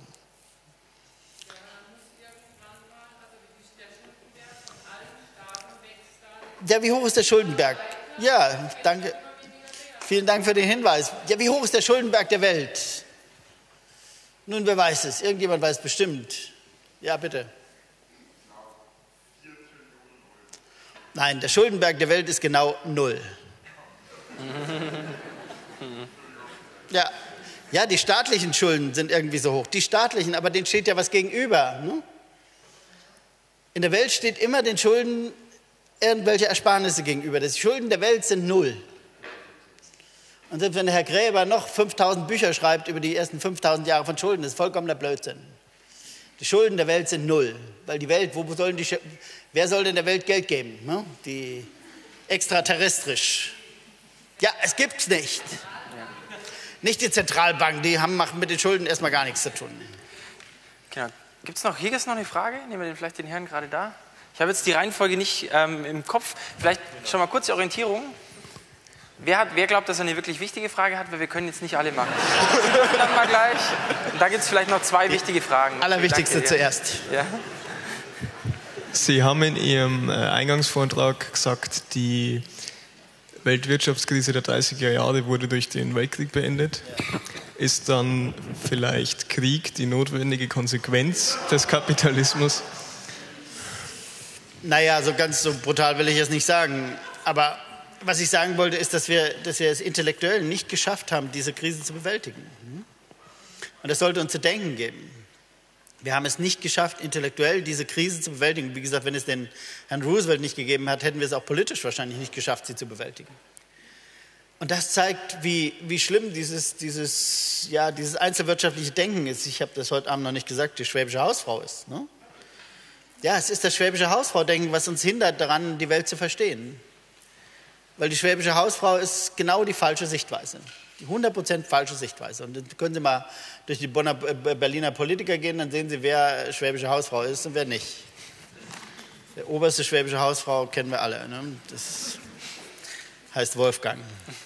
Ja, wie hoch ist der Schuldenberg? Ja, danke. Vielen Dank für den Hinweis. Ja, wie hoch ist der Schuldenberg der Welt? Nun, wer weiß es? Irgendjemand weiß bestimmt. Ja, bitte. Nein, der Schuldenberg der Welt ist genau null. Ja, ja, die staatlichen Schulden sind irgendwie so hoch. Die staatlichen, aber denen steht ja was gegenüber. Ne? In der Welt steht immer den Schulden irgendwelche Ersparnisse gegenüber. Die Schulden der Welt sind null. Und selbst wenn der Herr Gräber noch fünftausend Bücher schreibt über die ersten fünftausend Jahre von Schulden, das ist vollkommener Blödsinn. Die Schulden der Welt sind null. Weil die Welt, wo sollen die, wer soll denn der Welt Geld geben? Ne? Die extraterrestrisch. Ja, es gibt's nicht. Nicht die Zentralbanken, die haben mit den Schulden erstmal gar nichts zu tun. Genau. Gibt es noch, hier ist noch eine Frage? Nehmen wir den, vielleicht den Herrn gerade da. Ich habe jetzt die Reihenfolge nicht ähm, im Kopf. Vielleicht schon mal kurze Orientierung. Wer, hat, wer glaubt, dass er eine wirklich wichtige Frage hat? Weil wir können jetzt nicht alle machen. Dann mal gleich. Und da gibt es vielleicht noch zwei wichtige Fragen. Allerwichtigste Danke, zuerst. Ja. Sie haben in Ihrem Eingangsvortrag gesagt, die Weltwirtschaftskrise der dreißiger Jahre wurde durch den Weltkrieg beendet. Ist dann vielleicht Krieg die notwendige Konsequenz des Kapitalismus? Naja, so ganz so brutal will ich es nicht sagen. Aber was ich sagen wollte, ist, dass wir, dass wir es intellektuell nicht geschafft haben, diese Krise zu bewältigen. Und das sollte uns zu denken geben. Wir haben es nicht geschafft, intellektuell diese Krise zu bewältigen. Wie gesagt, wenn es den Herrn Roosevelt nicht gegeben hat, hätten wir es auch politisch wahrscheinlich nicht geschafft, sie zu bewältigen. Und das zeigt, wie, wie schlimm dieses, dieses, ja, dieses einzelwirtschaftliche Denken ist. Ich habe das heute Abend noch nicht gesagt, die schwäbische Hausfrau ist. Ne? Ja, es ist das schwäbische Hausfrau-Denken, was uns hindert daran, die Welt zu verstehen. Weil die schwäbische Hausfrau ist genau die falsche Sichtweise. Die hundert Prozent falsche Sichtweise. Und dann können Sie mal durch die Bonner, Berliner Politiker gehen, dann sehen Sie, wer schwäbische Hausfrau ist und wer nicht. Der oberste schwäbische Hausfrau kennen wir alle. Ne? Das heißt Wolfgang.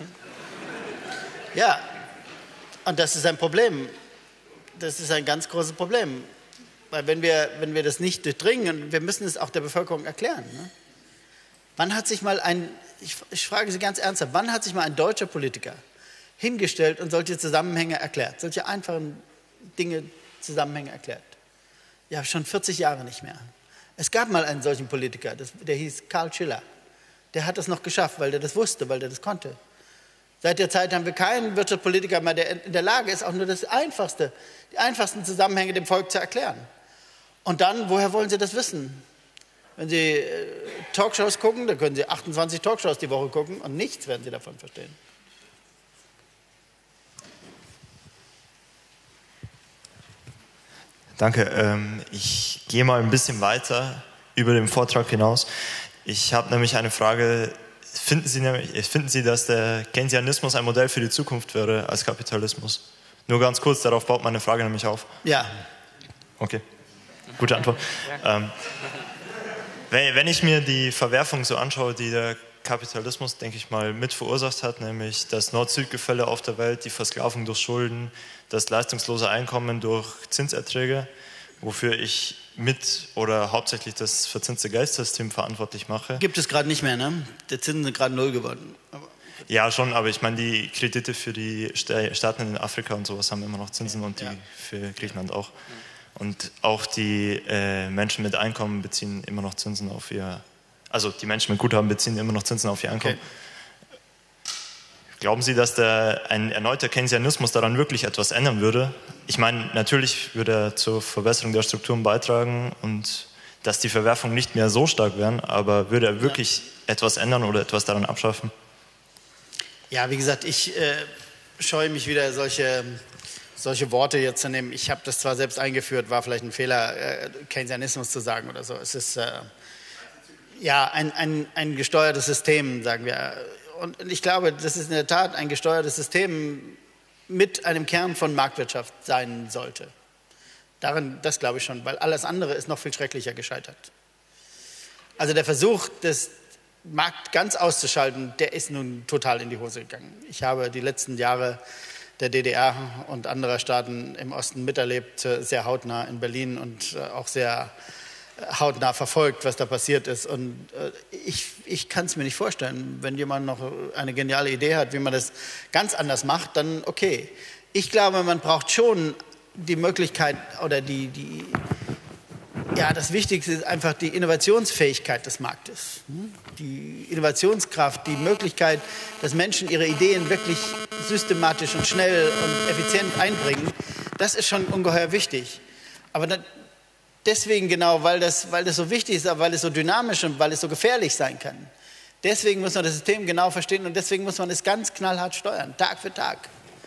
Ja, und das ist ein Problem. Das ist ein ganz großes Problem. Weil wenn wir, wenn wir das nicht durchdringen, wir müssen es auch der Bevölkerung erklären. Ne? Wann hat sich mal ein, ich, ich frage Sie ganz ernsthaft, wann hat sich mal ein deutscher Politiker hingestellt und solche Zusammenhänge erklärt, solche einfachen Dinge, Zusammenhänge erklärt? Ja, schon vierzig Jahre nicht mehr. Es gab mal einen solchen Politiker, das, der hieß Karl Schiller. Der hat das noch geschafft, weil der das wusste, weil der das konnte. Seit der Zeit haben wir keinen Wirtschaftspolitiker mehr, der in der Lage ist, auch nur das Einfachste, die einfachsten Zusammenhänge dem Volk zu erklären. Und dann, woher wollen Sie das wissen? Wenn Sie äh, Talkshows gucken, dann können Sie achtundzwanzig Talkshows die Woche gucken und nichts werden Sie davon verstehen. Danke. Ähm, ich gehe mal ein bisschen weiter über den Vortrag hinaus. Ich habe nämlich eine Frage. Finden Sie, nämlich, finden Sie, dass der Keynesianismus ein Modell für die Zukunft wäre als Kapitalismus? Nur ganz kurz, darauf baut meine Frage nämlich auf. Ja. Okay, gute Antwort. Ähm, wenn, wenn ich mir die Verwerfung so anschaue, die der Kapitalismus, denke ich mal, mit verursacht hat, nämlich das Nord-Süd-Gefälle auf der Welt, die Versklavung durch Schulden, das leistungslose Einkommen durch Zinserträge, wofür ich mit oder hauptsächlich das verzinste Geldsystem verantwortlich mache. Gibt es gerade nicht mehr, ne? Die Zinsen sind gerade null geworden. Aber ja, schon, aber ich meine, die Kredite für die Staaten in Afrika und sowas haben immer noch Zinsen und die ja. für Griechenland auch. Und auch die äh, Menschen mit Einkommen beziehen immer noch Zinsen auf ihr, also die Menschen mit Guthaben beziehen immer noch Zinsen auf ihr Einkommen. Okay. Glauben Sie, dass der, ein erneuter Keynesianismus daran wirklich etwas ändern würde? Ich meine, natürlich würde er zur Verbesserung der Strukturen beitragen und dass die Verwerfungen nicht mehr so stark wären, aber würde er wirklich ja. etwas ändern oder etwas daran abschaffen? Ja, wie gesagt, ich äh, scheue mich wieder, solche, solche Worte jetzt zu nehmen. Ich habe das zwar selbst eingeführt, war vielleicht ein Fehler, äh, Keynesianismus zu sagen oder so. Es ist äh, ja ein, ein, ein gesteuertes System, sagen wir. und ich glaube, das ist in der Tat ein gesteuertes System mit einem Kern von Marktwirtschaft sein sollte. Daran, das glaube ich schon, weil alles andere ist noch viel schrecklicher gescheitert. Also der Versuch, das Markt ganz auszuschalten, der ist nun total in die Hose gegangen. Ich habe die letzten Jahre der D D R und anderer Staaten im Osten miterlebt, sehr hautnah in Berlin und auch sehr hautnah verfolgt, was da passiert ist. Und ich, ich kann es mir nicht vorstellen. Wenn jemand noch eine geniale Idee hat, wie man das ganz anders macht, dann okay. Ich glaube, man braucht schon die Möglichkeit oder die, die ja, das Wichtigste ist einfach die Innovationsfähigkeit des Marktes. Die Innovationskraft, die Möglichkeit, dass Menschen ihre Ideen wirklich systematisch und schnell und effizient einbringen, das ist schon ungeheuer wichtig. Aber dann, deswegen genau, weil das, weil das so wichtig ist, weil es so dynamisch und weil es so gefährlich sein kann. Deswegen muss man das System genau verstehen und deswegen muss man es ganz knallhart steuern, Tag für Tag.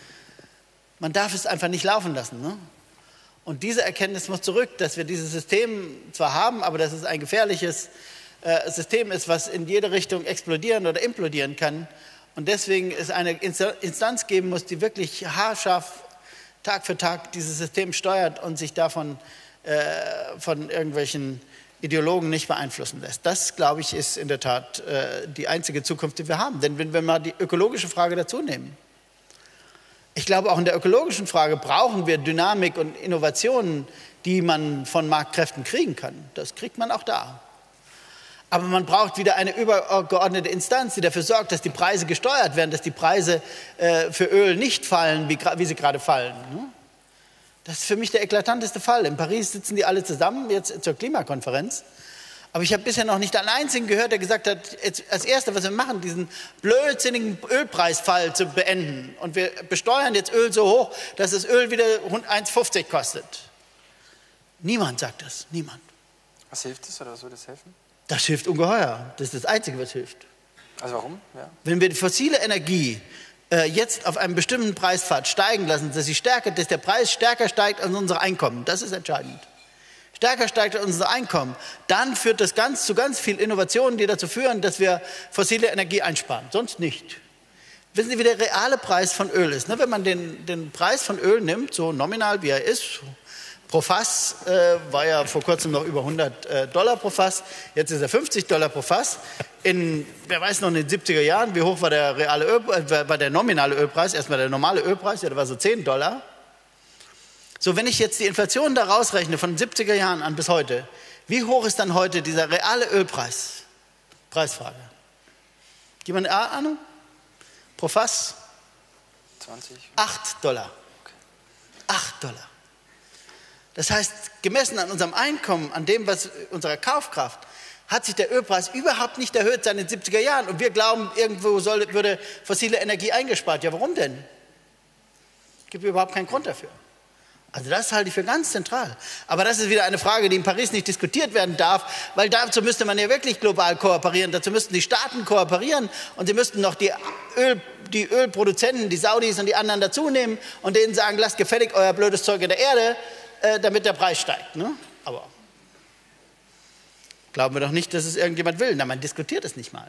Man darf es einfach nicht laufen lassen. Ne? Und diese Erkenntnis muss zurück, dass wir dieses System zwar haben, aber dass es ein gefährliches äh, System ist, was in jede Richtung explodieren oder implodieren kann. Und deswegen es eine Instanz geben muss, die wirklich haarscharf Tag für Tag dieses System steuert und sich davon äh, von irgendwelchen Ideologen nicht beeinflussen lässt. Das, glaube ich, ist in der Tat äh, die einzige Zukunft, die wir haben. Denn wenn wir mal die ökologische Frage dazu nehmen, ich glaube, auch in der ökologischen Frage brauchen wir Dynamik und Innovationen, die man von Marktkräften kriegen kann. Das kriegt man auch da. Aber man braucht wieder eine übergeordnete Instanz, die dafür sorgt, dass die Preise gesteuert werden, dass die Preise äh, für Öl nicht fallen, wie, wie sie gerade fallen. Das ist für mich der eklatanteste Fall. In Paris sitzen die alle zusammen, jetzt zur Klimakonferenz. Aber ich habe bisher noch nicht einen einzigen gehört, der gesagt hat, jetzt als Erstes, was wir machen, diesen blödsinnigen Ölpreisfall zu beenden. Und wir besteuern jetzt Öl so hoch, dass das Öl wieder eins fünfzig kostet. Niemand sagt das, niemand. Was hilft das oder was würde das helfen? Das hilft ungeheuer. Das ist das Einzige, was hilft. Also warum? Ja. Wenn wir die fossile Energie äh, jetzt auf einem bestimmten Preispfad steigen lassen, dass, sie stärker, dass der Preis stärker steigt als unser Einkommen, das ist entscheidend. Stärker steigt unser Einkommen, dann führt das ganz, zu ganz viel Innovationen, die dazu führen, dass wir fossile Energie einsparen. Sonst nicht. Wissen Sie, wie der reale Preis von Öl ist? Ne? Wenn man den, den Preis von Öl nimmt, so nominal wie er ist, pro Fass, äh, war ja vor kurzem noch über hundert äh, Dollar pro Fass, jetzt ist er fünfzig Dollar pro Fass. In, wer weiß noch, in den siebziger Jahren, wie hoch war der, reale Öl, äh, war der nominale Ölpreis? Erstmal der normale Ölpreis, ja, der war so zehn Dollar. So, wenn ich jetzt die Inflation da rausrechne von den siebziger Jahren an bis heute, wie hoch ist dann heute dieser reale Ölpreis? Preisfrage. Jemand eine Ahnung? Pro Fass? zwanzig. acht Dollar. acht Dollar. Das heißt, gemessen an unserem Einkommen, an dem, was unserer Kaufkraft, hat sich der Ölpreis überhaupt nicht erhöht seit den siebziger Jahren. Und wir glauben, irgendwo soll, würde fossile Energie eingespart. Ja, warum denn? Es gibt überhaupt keinen Grund dafür. Also das halte ich für ganz zentral. Aber das ist wieder eine Frage, die in Paris nicht diskutiert werden darf, weil dazu müsste man ja wirklich global kooperieren. Dazu müssten die Staaten kooperieren und sie müssten noch die, Öl, die Ölproduzenten, die Saudis und die anderen dazu nehmen und denen sagen, lasst gefällig euer blödes Zeug in der Erde, äh, damit der Preis steigt. Ne? Aber glauben wir doch nicht, dass es irgendjemand will. Na, man diskutiert es nicht mal.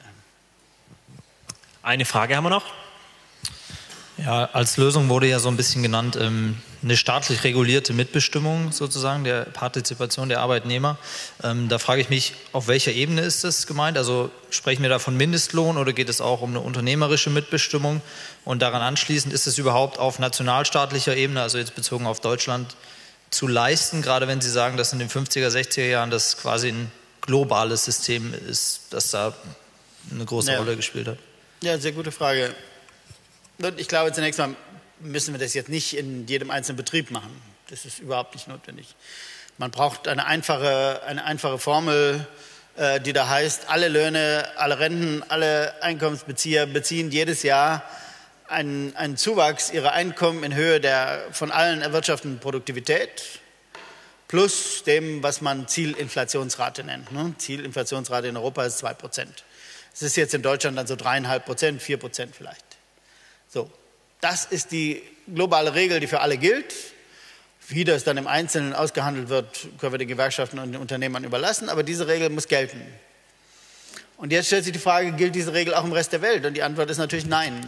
Eine Frage haben wir noch. Ja, als Lösung wurde ja so ein bisschen genannt, ähm, eine staatlich regulierte Mitbestimmung sozusagen der Partizipation der Arbeitnehmer. Ähm, da frage ich mich, auf welcher Ebene ist das gemeint? Also sprechen wir da von Mindestlohn oder geht es auch um eine unternehmerische Mitbestimmung? Und daran anschließend, ist es überhaupt auf nationalstaatlicher Ebene, also jetzt bezogen auf Deutschland, zu leisten, gerade wenn Sie sagen, dass in den fünfziger, sechziger Jahren das quasi ein globales System ist, das da eine große ja. Rolle gespielt hat? Ja, sehr gute Frage. Und ich glaube, zunächst mal müssen wir das jetzt nicht in jedem einzelnen Betrieb machen. Das ist überhaupt nicht notwendig. Man braucht eine einfache, eine einfache Formel, äh, die da heißt, alle Löhne, alle Renten, alle Einkommensbezieher beziehen jedes Jahr einen, einen Zuwachs ihrer Einkommen in Höhe der von allen erwirtschafteten Produktivität plus dem, was man Zielinflationsrate nennt. Ne? Zielinflationsrate in Europa ist zwei Prozent. Es ist jetzt in Deutschland dann so dreieinhalb Prozent, vier Prozent vielleicht. So, das ist die globale Regel, die für alle gilt. Wie das dann im Einzelnen ausgehandelt wird, können wir den Gewerkschaften und den Unternehmern überlassen, aber diese Regel muss gelten. Und jetzt stellt sich die Frage, gilt diese Regel auch im Rest der Welt? Und die Antwort ist natürlich nein.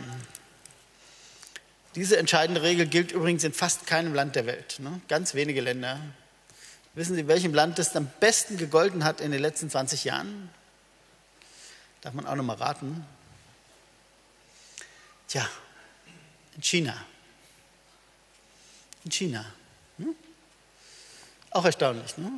Diese entscheidende Regel gilt übrigens in fast keinem Land der Welt. Ne? Ganz wenige Länder. Wissen Sie, in welchem Land das am besten gegolten hat in den letzten zwanzig Jahren? Darf man auch noch mal raten? Tja, in China. In China. Hm? Auch erstaunlich, ne?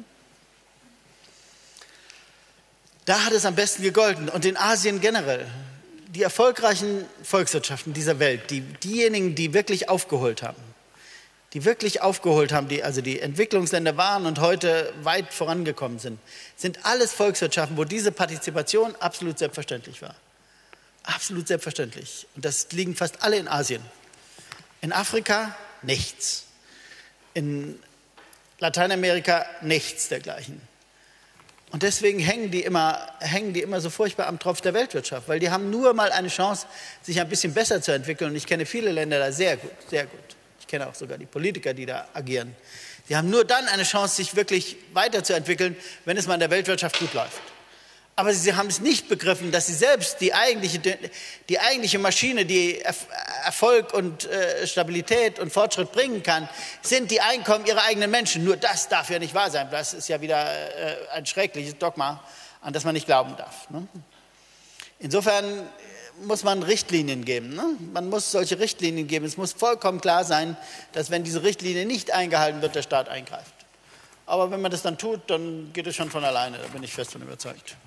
Da hat es am besten gegolten und in Asien generell. Die erfolgreichen Volkswirtschaften dieser Welt, die, diejenigen, die wirklich aufgeholt haben, die wirklich aufgeholt haben, die also die Entwicklungsländer waren und heute weit vorangekommen sind, sind alles Volkswirtschaften, wo diese Partizipation absolut selbstverständlich war. Absolut selbstverständlich. Und das liegen fast alle in Asien. In Afrika nichts. In Lateinamerika nichts dergleichen. Und deswegen hängen die, immer, hängen die immer so furchtbar am Tropf der Weltwirtschaft, weil die haben nur mal eine Chance, sich ein bisschen besser zu entwickeln. Und ich kenne viele Länder da sehr gut, sehr gut. Ich kenne auch sogar die Politiker, die da agieren. Sie haben nur dann eine Chance, sich wirklich weiterzuentwickeln, wenn es mal in der Weltwirtschaft gut läuft. Aber sie haben es nicht begriffen, dass sie selbst die eigentliche, die eigentliche Maschine, die Erfolg und äh, Stabilität und Fortschritt bringen kann, sind die Einkommen ihrer eigenen Menschen. Nur das darf ja nicht wahr sein. Das ist ja wieder äh, ein schreckliches Dogma, an das man nicht glauben darf. Ne? Insofern muss man Richtlinien geben. Ne? Man muss solche Richtlinien geben. Es muss vollkommen klar sein, dass wenn diese Richtlinie nicht eingehalten wird, der Staat eingreift. Aber wenn man das dann tut, dann geht es schon von alleine. Da bin ich fest von überzeugt.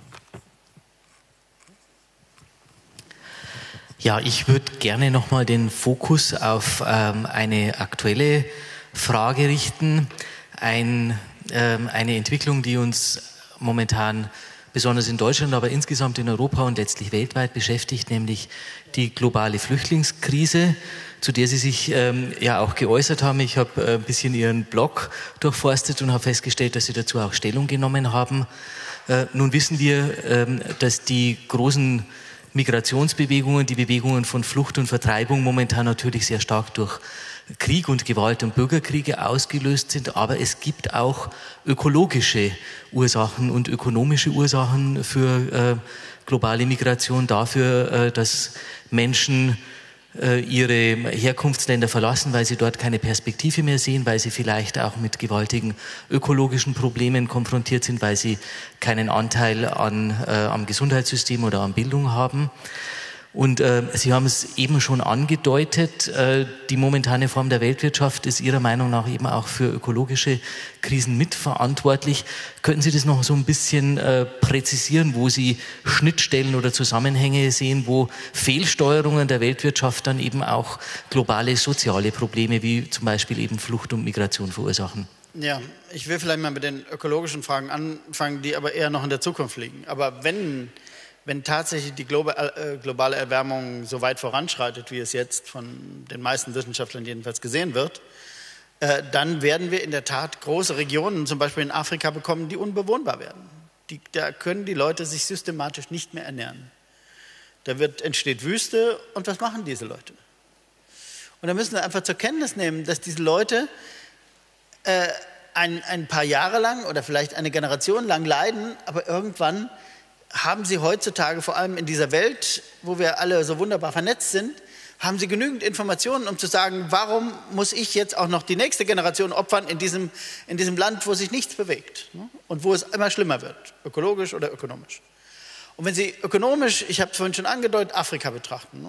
Ja, ich würde gerne nochmal den Fokus auf ähm, eine aktuelle Frage richten. Ein, ähm, eine Entwicklung, die uns momentan besonders in Deutschland, aber insgesamt in Europa und letztlich weltweit beschäftigt, nämlich die globale Flüchtlingskrise, zu der Sie sich ähm, ja auch geäußert haben. Ich habe äh, ein bisschen Ihren Blog durchforstet und habe festgestellt, dass Sie dazu auch Stellung genommen haben. Äh, nun wissen wir, ähm, dass die großen Migrationsbewegungen, die Bewegungen von Flucht und Vertreibung momentan natürlich sehr stark durch Krieg und Gewalt und Bürgerkriege ausgelöst sind, aber es gibt auch ökologische Ursachen und ökonomische Ursachen für äh, globale Migration, dafür, äh, dass Menschen äh, ihre Herkunftsländer verlassen, weil sie dort keine Perspektive mehr sehen, weil sie vielleicht auch mit gewaltigen ökologischen Problemen konfrontiert sind, weil sie keinen Anteil an, äh, am Gesundheitssystem oder an Bildung haben. Und äh, Sie haben es eben schon angedeutet, äh, die momentane Form der Weltwirtschaft ist Ihrer Meinung nach eben auch für ökologische Krisen mitverantwortlich. Könnten Sie das noch so ein bisschen äh, präzisieren, wo Sie Schnittstellen oder Zusammenhänge sehen, wo Fehlsteuerungen der Weltwirtschaft dann eben auch globale soziale Probleme wie zum Beispiel eben Flucht und Migration verursachen? Ja, ich will vielleicht mal mit den ökologischen Fragen anfangen, die aber eher noch in der Zukunft liegen. Aber wenn... Wenn tatsächlich die globale Erwärmung so weit voranschreitet, wie es jetzt von den meisten Wissenschaftlern jedenfalls gesehen wird, dann werden wir in der Tat große Regionen, zum Beispiel in Afrika, bekommen, die unbewohnbar werden. Die, da können die Leute sich systematisch nicht mehr ernähren. Da wird, entsteht Wüste und was machen diese Leute? Und da müssen wir einfach zur Kenntnis nehmen, dass diese Leute äh, ein, ein paar Jahre lang oder vielleicht eine Generation lang leiden, aber irgendwann haben sie heutzutage, vor allem in dieser Welt, wo wir alle so wunderbar vernetzt sind, haben sie genügend Informationen, um zu sagen, warum muss ich jetzt auch noch die nächste Generation opfern in diesem, in diesem Land, wo sich nichts bewegt und wo es immer schlimmer wird, ökologisch oder ökonomisch. Und wenn Sie ökonomisch, ich habe es vorhin schon angedeutet, Afrika betrachten,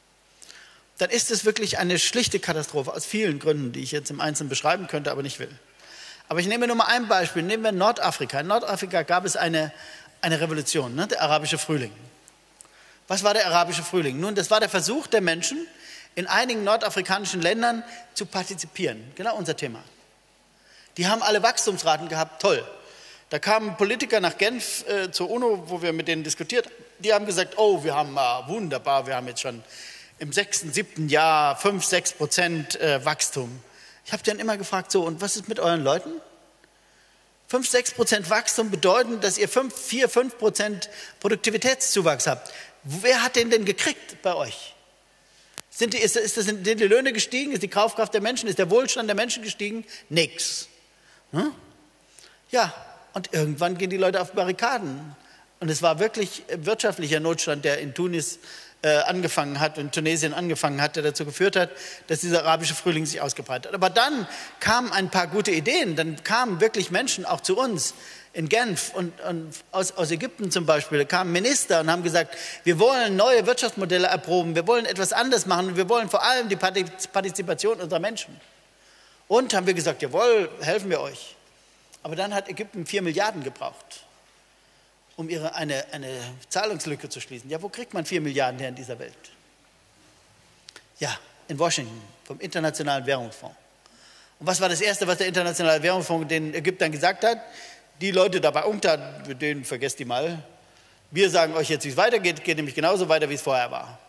dann ist es wirklich eine schlichte Katastrophe aus vielen Gründen, die ich jetzt im Einzelnen beschreiben könnte, aber nicht will. Aber ich nehme nur mal ein Beispiel, nehmen wir Nordafrika. In Nordafrika gab es eine Eine Revolution, ne? Der arabische Frühling. Was war der arabische Frühling? Nun, das war der Versuch der Menschen, in einigen nordafrikanischen Ländern zu partizipieren. Genau unser Thema. Die haben alle Wachstumsraten gehabt, toll. Da kamen Politiker nach Genf äh, zur UNO, wo wir mit denen diskutiert haben. Die haben gesagt, oh, wir haben äh, wunderbar, wir haben jetzt schon im sechsten, siebten Jahr fünf, sechs Prozent äh, Wachstum. Ich habe dann immer gefragt, so, und was ist mit euren Leuten? fünf, sechs Prozent Wachstum bedeuten, dass ihr fünf, vier, fünf Prozent Produktivitätszuwachs habt. Wer hat den denn gekriegt bei euch? Sind die, ist, ist das, sind die Löhne gestiegen? Ist die Kaufkraft der Menschen? Ist der Wohlstand der Menschen gestiegen? Nix. Hm? Ja, und irgendwann gehen die Leute auf Barrikaden. Und es war wirklich wirtschaftlicher Notstand, der in Tunis äh, angefangen hat, in Tunesien angefangen hat, der dazu geführt hat, dass dieser arabische Frühling sich ausgebreitet hat. Aber dann kamen ein paar gute Ideen, dann kamen wirklich Menschen auch zu uns in Genf und, und aus, aus Ägypten zum Beispiel, da kamen Minister und haben gesagt, wir wollen neue Wirtschaftsmodelle erproben, wir wollen etwas anders machen und wir wollen vor allem die Partizipation unserer Menschen. Und haben wir gesagt, jawohl, helfen wir euch. Aber dann hat Ägypten vier Milliarden gebraucht, um ihre, eine, eine Zahlungslücke zu schließen. Ja, wo kriegt man vier Milliarden her in dieser Welt? Ja, in Washington, vom Internationalen Währungsfonds. Und was war das Erste, was der Internationale Währungsfonds den Ägyptern gesagt hat? Die Leute da bei UNCTAD, mit denen vergesst die mal. Wir sagen euch jetzt, wie es weitergeht, geht nämlich genauso weiter, wie es vorher war.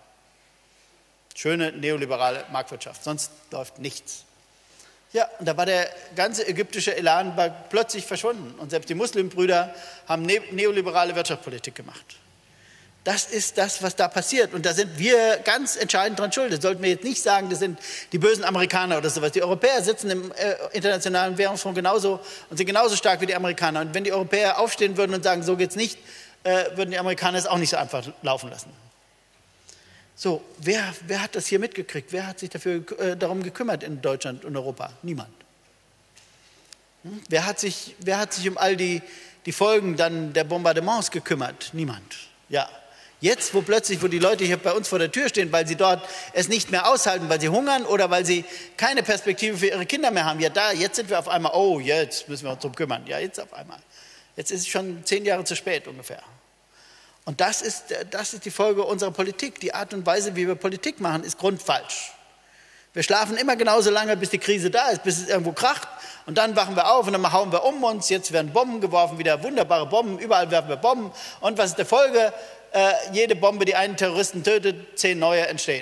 Schöne neoliberale Marktwirtschaft, sonst läuft nichts. Ja, und da war der ganze ägyptische Elan plötzlich verschwunden. Und selbst die Muslimbrüder haben ne neoliberale Wirtschaftspolitik gemacht. Das ist das, was da passiert. Und da sind wir ganz entscheidend dran schuld. Das sollten wir jetzt nicht sagen, das sind die bösen Amerikaner oder sowas. Die Europäer sitzen im äh, Internationalen Währungsfonds genauso und sind genauso stark wie die Amerikaner. Und wenn die Europäer aufstehen würden und sagen, so geht's nicht, äh, würden die Amerikaner es auch nicht so einfach laufen lassen. So, wer, wer hat das hier mitgekriegt? Wer hat sich dafür, äh, darum gekümmert in Deutschland und Europa? Niemand. Hm? Wer, hat sich, wer hat sich um all die, die Folgen dann der Bombardements gekümmert? Niemand. Ja. Jetzt, wo plötzlich, wo die Leute hier bei uns vor der Tür stehen, weil sie dort es nicht mehr aushalten, weil sie hungern oder weil sie keine Perspektive für ihre Kinder mehr haben, ja da, jetzt sind wir auf einmal, oh, jetzt müssen wir uns darum kümmern. Ja, jetzt auf einmal. Jetzt ist es schon zehn Jahre zu spät ungefähr. Und das ist, das ist die Folge unserer Politik. Die Art und Weise, wie wir Politik machen, ist grundfalsch. Wir schlafen immer genauso lange, bis die Krise da ist, bis es irgendwo kracht. Und dann wachen wir auf und dann hauen wir um uns. Jetzt werden Bomben geworfen, wieder wunderbare Bomben. Überall werfen wir Bomben. Und was ist die Folge? Äh, jede Bombe, die einen Terroristen tötet, zehn neue entstehen.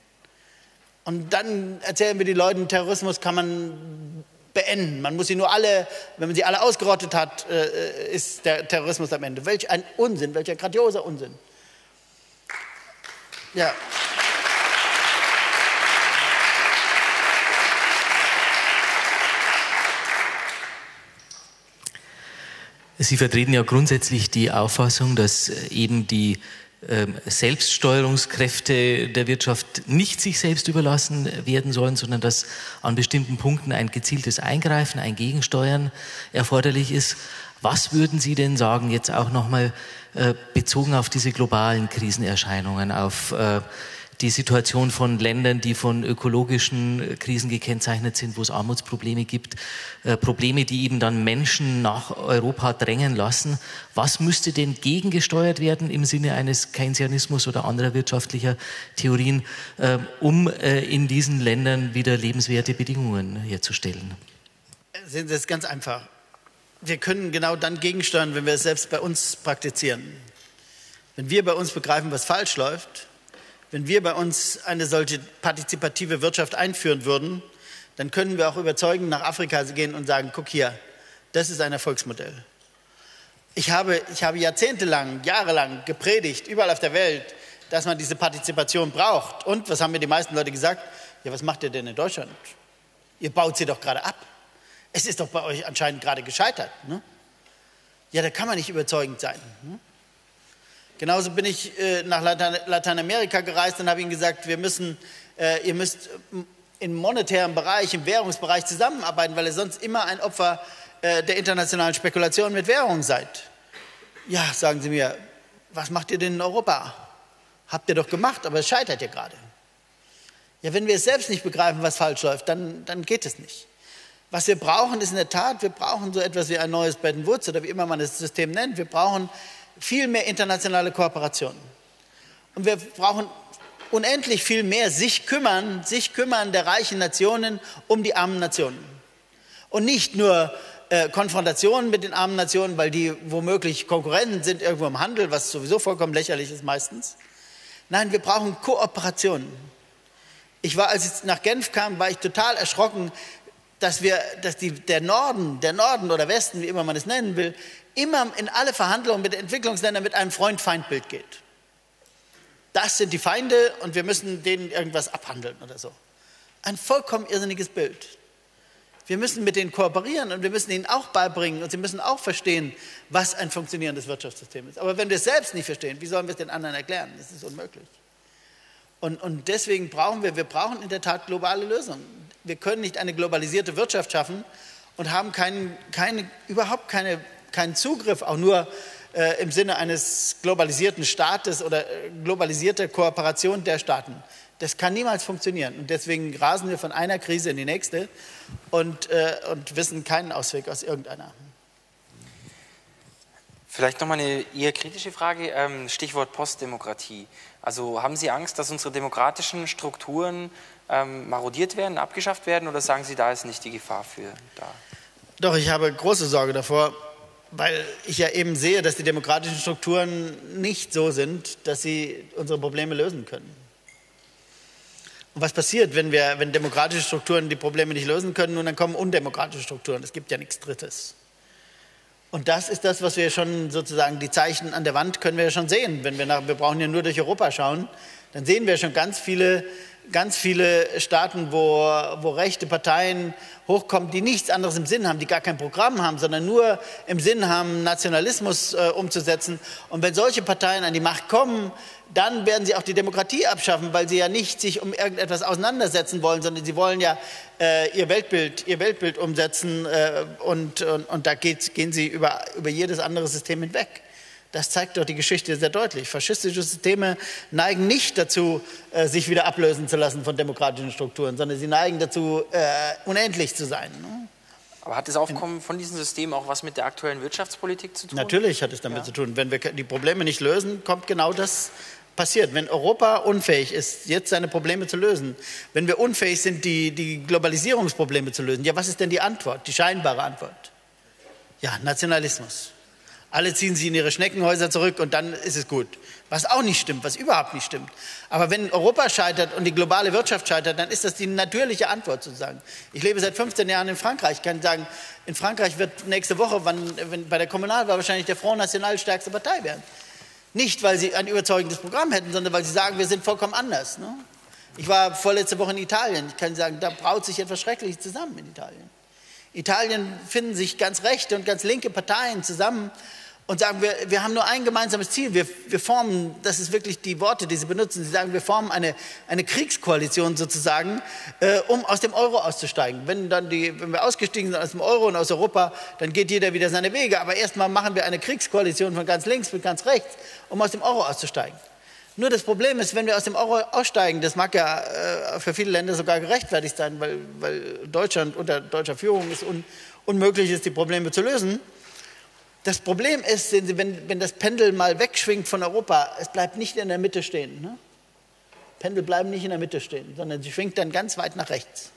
Und dann erzählen wir den Leuten, Terrorismus kann man beenden. Man muss sie nur alle, wenn man sie alle ausgerottet hat, äh, ist der Terrorismus am Ende. Welch ein Unsinn, welcher grandioser Unsinn. Ja. Sie vertreten ja grundsätzlich die Auffassung, dass eben die ähm, Selbststeuerungskräfte der Wirtschaft nicht sich selbst überlassen werden sollen, sondern dass an bestimmten Punkten ein gezieltes Eingreifen, ein Gegensteuern erforderlich ist. Was würden Sie denn sagen, jetzt auch nochmal äh, bezogen auf diese globalen Krisenerscheinungen, auf äh, die Situation von Ländern, die von ökologischen Krisen gekennzeichnet sind, wo es Armutsprobleme gibt, äh, Probleme, die eben dann Menschen nach Europa drängen lassen. Was müsste denn gegengesteuert werden im Sinne eines Keynesianismus oder anderer wirtschaftlicher Theorien, äh, um äh, in diesen Ländern wieder lebenswerte Bedingungen herzustellen? Das ist ganz einfach. Wir können genau dann gegensteuern, wenn wir es selbst bei uns praktizieren. Wenn wir bei uns begreifen, was falsch läuft, wenn wir bei uns eine solche partizipative Wirtschaft einführen würden, dann können wir auch überzeugend nach Afrika gehen und sagen, guck hier, das ist ein Erfolgsmodell. Ich habe, ich habe jahrzehntelang, jahrelang gepredigt, überall auf der Welt, dass man diese Partizipation braucht. Und was haben mir die meisten Leute gesagt? Ja, was macht ihr denn in Deutschland? Ihr baut sie doch gerade ab. Es ist doch bei euch anscheinend gerade gescheitert. Ne? Ja, da kann man nicht überzeugend sein. Ne? Genauso bin ich äh, nach Latein Lateinamerika gereist und habe ihnen gesagt, wir müssen, äh, ihr müsst im monetären Bereich, im Währungsbereich zusammenarbeiten, weil ihr sonst immer ein Opfer äh, der internationalen Spekulation mit Währung seid. Ja, sagen sie mir, was macht ihr denn in Europa? Habt ihr doch gemacht, aber es scheitert ja gerade. Ja, wenn wir es selbst nicht begreifen, was falsch läuft, dann, dann geht es nicht. Was wir brauchen, ist in der Tat, wir brauchen so etwas wie ein neues Bretton Woods oder wie immer man das System nennt. Wir brauchen viel mehr internationale Kooperation. Und wir brauchen unendlich viel mehr sich kümmern, sich kümmern der reichen Nationen um die armen Nationen. Und nicht nur äh, Konfrontationen mit den armen Nationen, weil die womöglich Konkurrenten sind irgendwo im Handel, was sowieso vollkommen lächerlich ist meistens. Nein, wir brauchen Kooperation. Ich war, als ich nach Genf kam, war ich total erschrocken, dass wir, dass die, der Norden, der Norden oder Westen, wie immer man es nennen will, immer in alle Verhandlungen mit den Entwicklungsländern mit einem Freund-Feind-Bild geht. Das sind die Feinde und wir müssen denen irgendwas abhandeln oder so. Ein vollkommen irrsinniges Bild. Wir müssen mit denen kooperieren und wir müssen ihnen auch beibringen und sie müssen auch verstehen, was ein funktionierendes Wirtschaftssystem ist. Aber wenn wir es selbst nicht verstehen, wie sollen wir es den anderen erklären? Das ist unmöglich. Und, und deswegen brauchen wir, wir brauchen in der Tat globale Lösungen. Wir können nicht eine globalisierte Wirtschaft schaffen und haben keinen, keine, überhaupt keine, keinen Zugriff, auch nur äh, im Sinne eines globalisierten Staates oder äh, globalisierter Kooperation der Staaten. Das kann niemals funktionieren. Und deswegen rasen wir von einer Krise in die nächste und, äh, und wissen keinen Ausweg aus irgendeiner. Vielleicht nochmal eine eher kritische Frage, ähm, Stichwort Postdemokratie. Also haben Sie Angst, dass unsere demokratischen Strukturen ähm, marodiert werden, abgeschafft werden, oder sagen Sie, da ist nicht die Gefahr für da? Doch, ich habe große Sorge davor, weil ich ja eben sehe, dass die demokratischen Strukturen nicht so sind, dass sie unsere Probleme lösen können. Und was passiert, wenn, wir, wenn demokratische Strukturen die Probleme nicht lösen können und dann kommen undemokratische Strukturen? Es gibt ja nichts Drittes. Und das ist das, was wir schon sozusagen, die Zeichen an der Wand können wir ja schon sehen. Wenn wir, nach, wir brauchen ja nur durch Europa schauen, dann sehen wir schon ganz viele, ganz viele Staaten, wo, wo rechte Parteien hochkommen, die nichts anderes im Sinn haben, die gar kein Programm haben, sondern nur im Sinn haben, Nationalismus äh, umzusetzen. Und wenn solche Parteien an die Macht kommen, dann werden sie auch die Demokratie abschaffen, weil sie ja nicht sich um irgendetwas auseinandersetzen wollen, sondern sie wollen ja äh, ihr Weltbild, ihr Weltbild umsetzen äh, und, und, und da geht, gehen sie über, über jedes andere System hinweg. Das zeigt doch die Geschichte sehr deutlich. Faschistische Systeme neigen nicht dazu, äh, sich wieder ablösen zu lassen von demokratischen Strukturen, sondern sie neigen dazu, äh, unendlich zu sein. Ne? Aber hat das Aufkommen von diesen Systemen auch was mit der aktuellen Wirtschaftspolitik zu tun? Natürlich hat es damit ja. zu tun. Wenn wir die Probleme nicht lösen, kommt genau das passiert. Wenn Europa unfähig ist, jetzt seine Probleme zu lösen, wenn wir unfähig sind, die, die Globalisierungsprobleme zu lösen, ja, was ist denn die Antwort, die scheinbare Antwort? Ja, Nationalismus. Alle ziehen sich in ihre Schneckenhäuser zurück und dann ist es gut. Was auch nicht stimmt, was überhaupt nicht stimmt. Aber wenn Europa scheitert und die globale Wirtschaft scheitert, dann ist das die natürliche Antwort sozusagen. Ich lebe seit fünfzehn Jahren in Frankreich. Ich kann sagen, in Frankreich wird nächste Woche, wann, wenn bei der Kommunalwahl wahrscheinlich der Front National stärkste Partei werden. Nicht, weil sie ein überzeugendes Programm hätten, sondern weil sie sagen, wir sind vollkommen anders. Ne? Ich war vorletzte Woche in Italien. Ich kann sagen, da braut sich etwas Schreckliches zusammen in Italien. Italien finden sich ganz rechte und ganz linke Parteien zusammen und sagen, wir, wir haben nur ein gemeinsames Ziel. Wir, wir formen, das ist wirklich die Worte, die sie benutzen, sie sagen, wir formen eine, eine Kriegskoalition sozusagen, äh, um aus dem Euro auszusteigen. Wenn, dann die, wenn wir ausgestiegen sind aus dem Euro und aus Europa, dann geht jeder wieder seine Wege. Aber erstmal machen wir eine Kriegskoalition von ganz links bis ganz rechts, um aus dem Euro auszusteigen. Nur das Problem ist, wenn wir aus dem Euro aussteigen, das mag ja äh, für viele Länder sogar gerechtfertigt sein, weil, weil Deutschland unter deutscher Führung es un, unmöglich ist, die Probleme zu lösen. Das Problem ist, sehen Sie, wenn, wenn das Pendel mal wegschwingt von Europa, es bleibt nicht in der Mitte stehen. Ne? Pendel bleiben nicht in der Mitte stehen, sondern sie schwingt dann ganz weit nach rechts.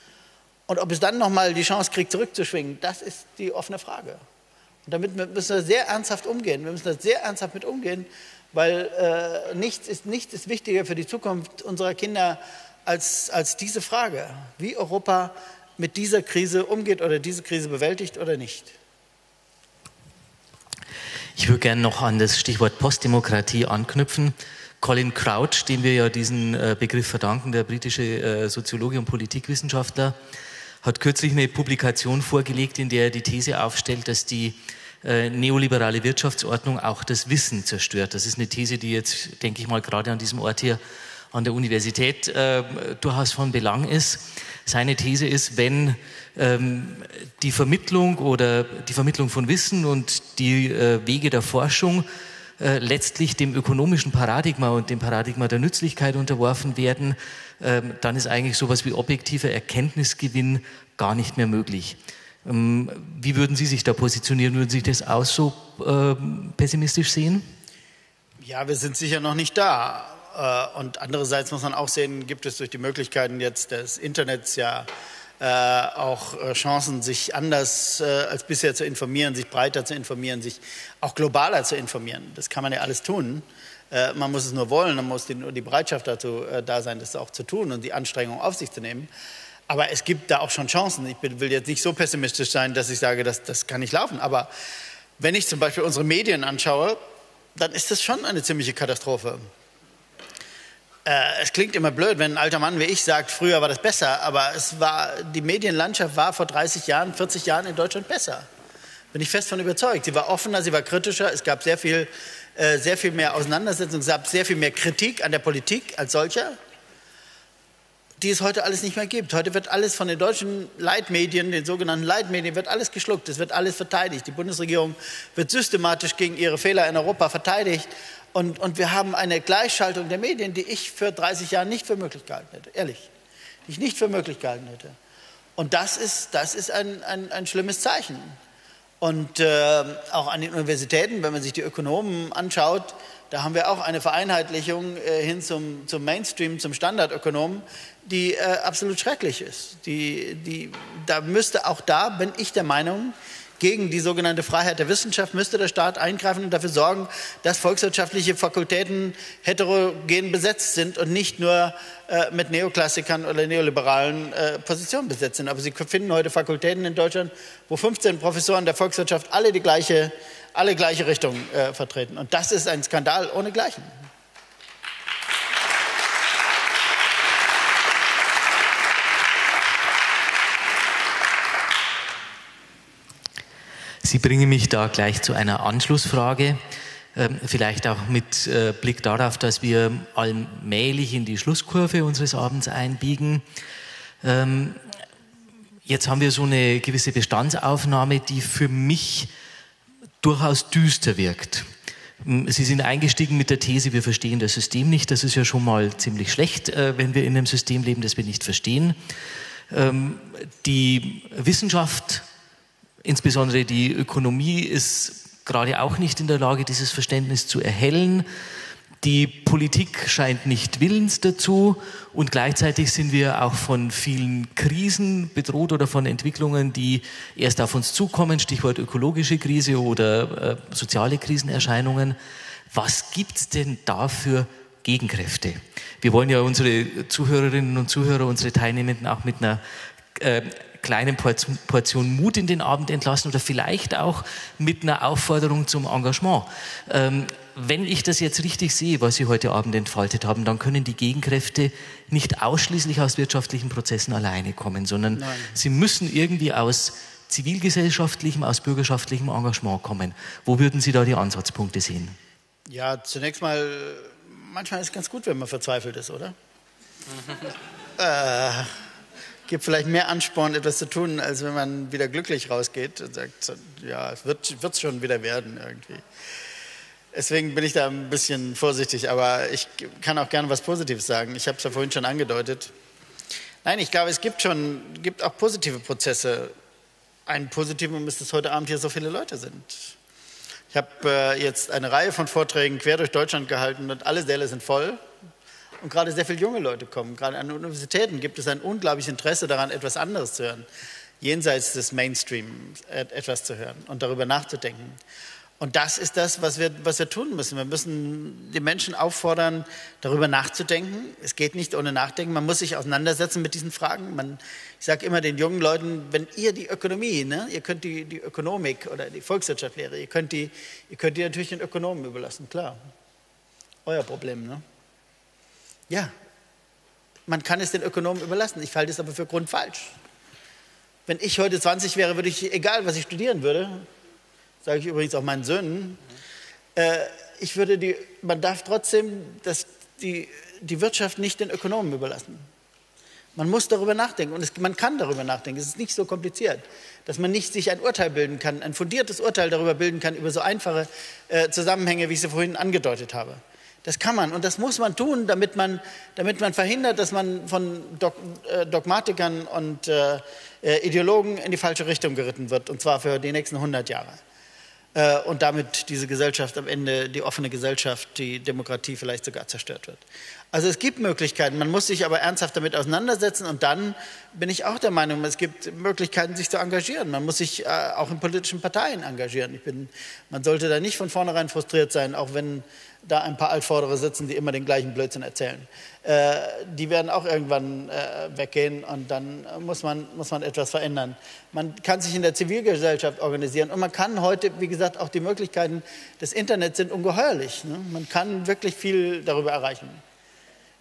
Und ob es dann nochmal die Chance kriegt, zurückzuschwingen, das ist die offene Frage. Und damit müssen wir sehr ernsthaft umgehen. Wir müssen da sehr ernsthaft mit umgehen, weil äh, nichts, ist, nichts ist wichtiger für die Zukunft unserer Kinder als, als diese Frage, wie Europa mit dieser Krise umgeht oder diese Krise bewältigt oder nicht. Ich würde gerne noch an das Stichwort Postdemokratie anknüpfen. Colin Crouch, dem wir ja diesen Begriff verdanken, der britische Soziologe und Politikwissenschaftler, hat kürzlich eine Publikation vorgelegt, in der er die These aufstellt, dass die neoliberale Wirtschaftsordnung auch das Wissen zerstört. Das ist eine These, die jetzt, denke ich mal, gerade an diesem Ort hier an der Universität äh, durchaus von Belang ist. Seine These ist, wenn ähm, die Vermittlung oder die Vermittlung von Wissen und die äh, Wege der Forschung äh, letztlich dem ökonomischen Paradigma und dem Paradigma der Nützlichkeit unterworfen werden, äh, dann ist eigentlich sowas wie objektiver Erkenntnisgewinn gar nicht mehr möglich. Ähm, wie würden Sie sich da positionieren? Würden Sie das auch so äh, pessimistisch sehen? Ja, wir sind sicher noch nicht da. Und andererseits muss man auch sehen, gibt es durch die Möglichkeiten jetzt des Internets ja äh, auch Chancen, sich anders äh, als bisher zu informieren, sich breiter zu informieren, sich auch globaler zu informieren. Das kann man ja alles tun. Äh, man muss es nur wollen, man muss die, die Bereitschaft dazu äh, da sein, das auch zu tun und die Anstrengung auf sich zu nehmen. Aber es gibt da auch schon Chancen. Ich bin, will jetzt nicht so pessimistisch sein, dass ich sage, das, das kann nicht laufen. Aber wenn ich zum Beispiel unsere Medien anschaue, dann ist das schon eine ziemliche Katastrophe. Äh, es klingt immer blöd, wenn ein alter Mann wie ich sagt, früher war das besser, aber es war, die Medienlandschaft war vor dreißig Jahren, vierzig Jahren in Deutschland besser. Bin ich fest von überzeugt. Sie war offener, sie war kritischer, es gab sehr viel, äh, sehr viel mehr Auseinandersetzung, es gab sehr viel mehr Kritik an der Politik als solcher, die es heute alles nicht mehr gibt. Heute wird alles von den deutschen Leitmedien, den sogenannten Leitmedien, wird alles geschluckt, es wird alles verteidigt. Die Bundesregierung wird systematisch gegen ihre Fehler in Europa verteidigt. Und, und wir haben eine Gleichschaltung der Medien, die ich für dreißig Jahre nicht für möglich gehalten hätte, ehrlich, die ich nicht für möglich gehalten hätte. Und das ist, das ist ein, ein, ein schlimmes Zeichen. Und äh, auch an den Universitäten, wenn man sich die Ökonomen anschaut, da haben wir auch eine Vereinheitlichung äh, hin zum, zum Mainstream, zum Standardökonomen, die äh, absolut schrecklich ist. Die, die, da müsste auch da, bin ich der Meinung, gegen die sogenannte Freiheit der Wissenschaft müsste der Staat eingreifen und dafür sorgen, dass volkswirtschaftliche Fakultäten heterogen besetzt sind und nicht nur äh, mit Neoklassikern oder neoliberalen äh, Positionen besetzt sind. Aber Sie finden heute Fakultäten in Deutschland, wo fünfzehn Professoren der Volkswirtschaft alle die gleiche, alle gleiche Richtung äh, vertreten. Und das ist ein Skandal ohnegleichen. Sie bringen mich da gleich zu einer Anschlussfrage, ähm, vielleicht auch mit äh, Blick darauf, dass wir allmählich in die Schlusskurve unseres Abends einbiegen. Ähm, jetzt haben wir so eine gewisse Bestandsaufnahme, die für mich durchaus düster wirkt. Sie sind eingestiegen mit der These, wir verstehen das System nicht. Das ist ja schon mal ziemlich schlecht, äh, wenn wir in einem System leben, das wir nicht verstehen. Ähm, die Wissenschaft, insbesondere die Ökonomie, ist gerade auch nicht in der Lage, dieses Verständnis zu erhellen. Die Politik scheint nicht willens dazu und gleichzeitig sind wir auch von vielen Krisen bedroht oder von Entwicklungen, die erst auf uns zukommen, Stichwort ökologische Krise oder äh, soziale Krisenerscheinungen. Was gibt es denn da für Gegenkräfte? Wir wollen ja unsere Zuhörerinnen und Zuhörer, unsere Teilnehmenden auch mit einer äh, kleinen Portion Mut in den Abend entlassen oder vielleicht auch mit einer Aufforderung zum Engagement. Ähm, wenn ich das jetzt richtig sehe, was Sie heute Abend entfaltet haben, dann können die Gegenkräfte nicht ausschließlich aus wirtschaftlichen Prozessen alleine kommen, sondern Nein. sie müssen irgendwie aus zivilgesellschaftlichem, aus bürgerschaftlichem Engagement kommen. Wo würden Sie da die Ansatzpunkte sehen? Ja, zunächst mal, manchmal ist es ganz gut, wenn man verzweifelt ist, oder? äh... gibt vielleicht mehr Ansporn, etwas zu tun, als wenn man wieder glücklich rausgeht und sagt, ja, es wird wird's schon wieder werden irgendwie. Deswegen bin ich da ein bisschen vorsichtig, aber ich kann auch gerne was Positives sagen. Ich habe es ja vorhin schon angedeutet. Nein, ich glaube, es gibt schon, gibt auch positive Prozesse. Ein Positivum ist, dass heute Abend hier so viele Leute sind. Ich habe äh, jetzt eine Reihe von Vorträgen quer durch Deutschland gehalten und alle Säle sind voll. Und gerade sehr viele junge Leute kommen. Gerade an den Universitäten gibt es ein unglaubliches Interesse daran, etwas anderes zu hören, jenseits des Mainstreams etwas zu hören und darüber nachzudenken. Und das ist das, was wir, was wir tun müssen. Wir müssen die Menschen auffordern, darüber nachzudenken. Es geht nicht ohne Nachdenken. Man muss sich auseinandersetzen mit diesen Fragen. Man, ich sage immer den jungen Leuten, wenn ihr die Ökonomie, ne, ihr könnt die, die Ökonomik oder die Volkswirtschaftslehre, ihr könnt die, ihr könnt die natürlich den Ökonomen überlassen, klar. Euer Problem, ne? Ja, man kann es den Ökonomen überlassen. Ich halte es aber für grundfalsch. Wenn ich heute zwanzig wäre, würde ich, egal was ich studieren würde, sage ich übrigens auch meinen Söhnen, äh, ich würde die, man darf trotzdem das, die, die Wirtschaft nicht den Ökonomen überlassen. Man muss darüber nachdenken und es, man kann darüber nachdenken. Es ist nicht so kompliziert, dass man nicht sich ein Urteil bilden kann, ein fundiertes Urteil darüber bilden kann, über so einfache äh, Zusammenhänge, wie ich sie vorhin angedeutet habe. Das kann man und das muss man tun, damit man, damit man verhindert, dass man von Dog, äh, Dogmatikern und äh, Ideologen in die falsche Richtung geritten wird, und zwar für die nächsten hundert Jahre. Äh, und damit diese Gesellschaft am Ende, die offene Gesellschaft, die Demokratie vielleicht sogar zerstört wird. Also es gibt Möglichkeiten, man muss sich aber ernsthaft damit auseinandersetzen und dann bin ich auch der Meinung, es gibt Möglichkeiten, sich zu engagieren. Man muss sich äh, auch in politischen Parteien engagieren. Ich bin, man sollte da nicht von vornherein frustriert sein, auch wenn da ein paar Altvordere sitzen, die immer den gleichen Blödsinn erzählen. Äh, die werden auch irgendwann äh, weggehen und dann muss man, muss man etwas verändern. Man kann sich in der Zivilgesellschaft organisieren und man kann heute, wie gesagt, auch die Möglichkeiten des Internets sind ungeheuerlich. Ne? Man kann wirklich viel darüber erreichen.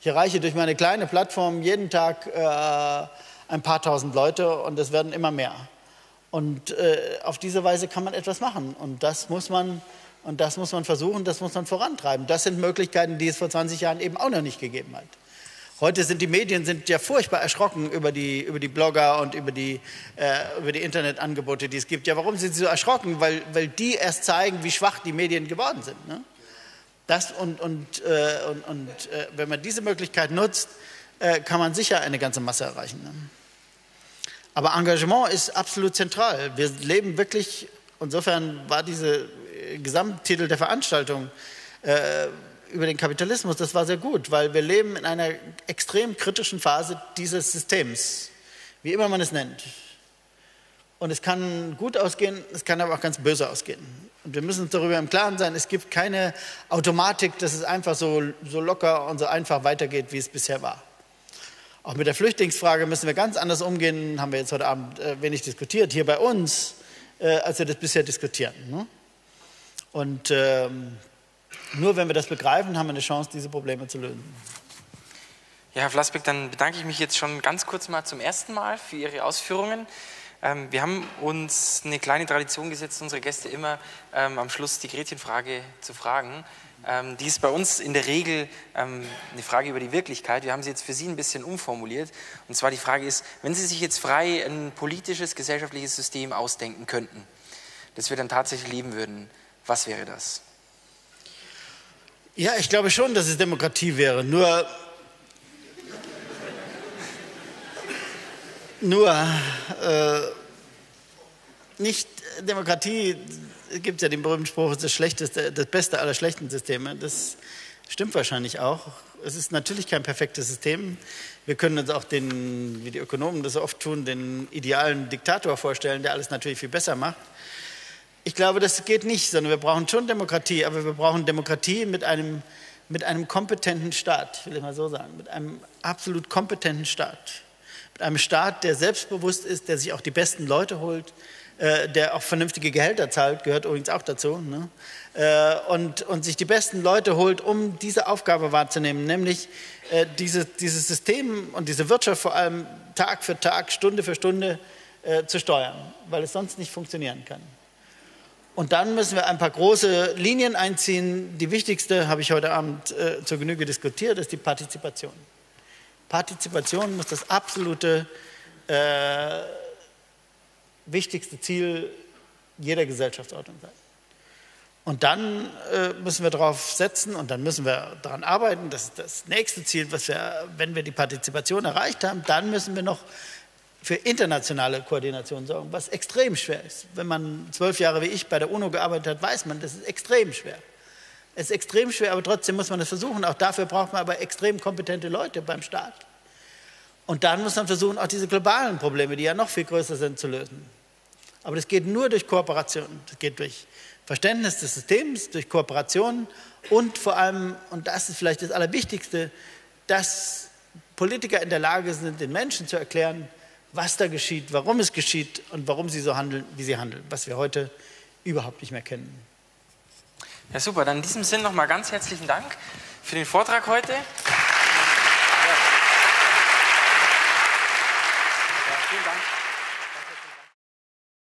Ich erreiche durch meine kleine Plattform jeden Tag äh, ein paar tausend Leute und es werden immer mehr. Und äh, auf diese Weise kann man etwas machen und das muss man, und das muss man versuchen, das muss man vorantreiben. Das sind Möglichkeiten, die es vor zwanzig Jahren eben auch noch nicht gegeben hat. Heute sind die Medien sind ja furchtbar erschrocken über die, über die Blogger und über die, äh, über die Internetangebote, die es gibt. Ja, warum sind sie so erschrocken? Weil, weil die erst zeigen, wie schwach die Medien geworden sind. Ne? Das und, und, äh, und, und äh, wenn man diese Möglichkeit nutzt, äh, kann man sicher eine ganze Masse erreichen. Ne? Aber Engagement ist absolut zentral. Wir leben wirklich, insofern war dieser Gesamttitel der Veranstaltung äh, über den Kapitalismus, das war sehr gut, weil wir leben in einer extrem kritischen Phase dieses Systems, wie immer man es nennt. Und es kann gut ausgehen, es kann aber auch ganz böse ausgehen. Und wir müssen uns darüber im Klaren sein, es gibt keine Automatik, dass es einfach so, so locker und so einfach weitergeht, wie es bisher war. Auch mit der Flüchtlingsfrage müssen wir ganz anders umgehen, haben wir jetzt heute Abend äh, wenig diskutiert, hier bei uns, äh, als wir das bisher diskutieren. Ne? Und ähm, nur wenn wir das begreifen, haben wir eine Chance, diese Probleme zu lösen. Ja, Herr Vlasbeck, dann bedanke ich mich jetzt schon ganz kurz mal zum ersten Mal für Ihre Ausführungen. Ähm, wir haben uns eine kleine Tradition gesetzt, unsere Gäste immer ähm, am Schluss die Gretchenfrage zu fragen. Ähm, die ist bei uns in der Regel ähm, eine Frage über die Wirklichkeit. Wir haben sie jetzt für Sie ein bisschen umformuliert. Und zwar die Frage ist, wenn Sie sich jetzt frei ein politisches, gesellschaftliches System ausdenken könnten, das wir dann tatsächlich leben würden, was wäre das? Ja, ich glaube schon, dass es Demokratie wäre. Nur, nur äh, nicht Demokratie. Es gibt ja den berühmten Spruch, das schlechteste, das Beste aller schlechten Systeme. Das stimmt wahrscheinlich auch. Es ist natürlich kein perfektes System. Wir können uns auch den, wie die Ökonomen das so oft tun, den idealen Diktator vorstellen, der alles natürlich viel besser macht. Ich glaube, das geht nicht, sondern wir brauchen schon Demokratie, aber wir brauchen Demokratie mit einem, mit einem kompetenten Staat, will ich mal so sagen, mit einem absolut kompetenten Staat. Mit einem Staat, der selbstbewusst ist, der sich auch die besten Leute holt, äh, der auch vernünftige Gehälter zahlt, gehört übrigens auch dazu, ne? äh, und, und sich die besten Leute holt, um diese Aufgabe wahrzunehmen, nämlich äh, diese, dieses System und diese Wirtschaft vor allem Tag für Tag, Stunde für Stunde äh, zu steuern, weil es sonst nicht funktionieren kann. Und dann müssen wir ein paar große Linien einziehen. Die wichtigste, habe ich heute Abend äh, zur Genüge diskutiert, ist die Partizipation. Partizipation muss das absolute äh, wichtigste Ziel jeder Gesellschaftsordnung sein. Und dann äh, müssen wir darauf setzen und dann müssen wir daran arbeiten. Das ist das nächste Ziel, was wir, wenn wir die Partizipation erreicht haben, dann müssen wir noch für internationale Koordination sorgen, was extrem schwer ist. Wenn man zwölf Jahre wie ich bei der UNO gearbeitet hat, weiß man, das ist extrem schwer. Es ist extrem schwer, aber trotzdem muss man es versuchen. Auch dafür braucht man aber extrem kompetente Leute beim Staat. Und dann muss man versuchen, auch diese globalen Probleme, die ja noch viel größer sind, zu lösen. Aber das geht nur durch Kooperation. Das geht durch Verständnis des Systems, durch Kooperation und vor allem, und das ist vielleicht das Allerwichtigste, dass Politiker in der Lage sind, den Menschen zu erklären, was da geschieht, warum es geschieht und warum sie so handeln, wie sie handeln, was wir heute überhaupt nicht mehr kennen. Ja, super. Dann in diesem Sinn nochmal ganz herzlichen Dank für den Vortrag heute.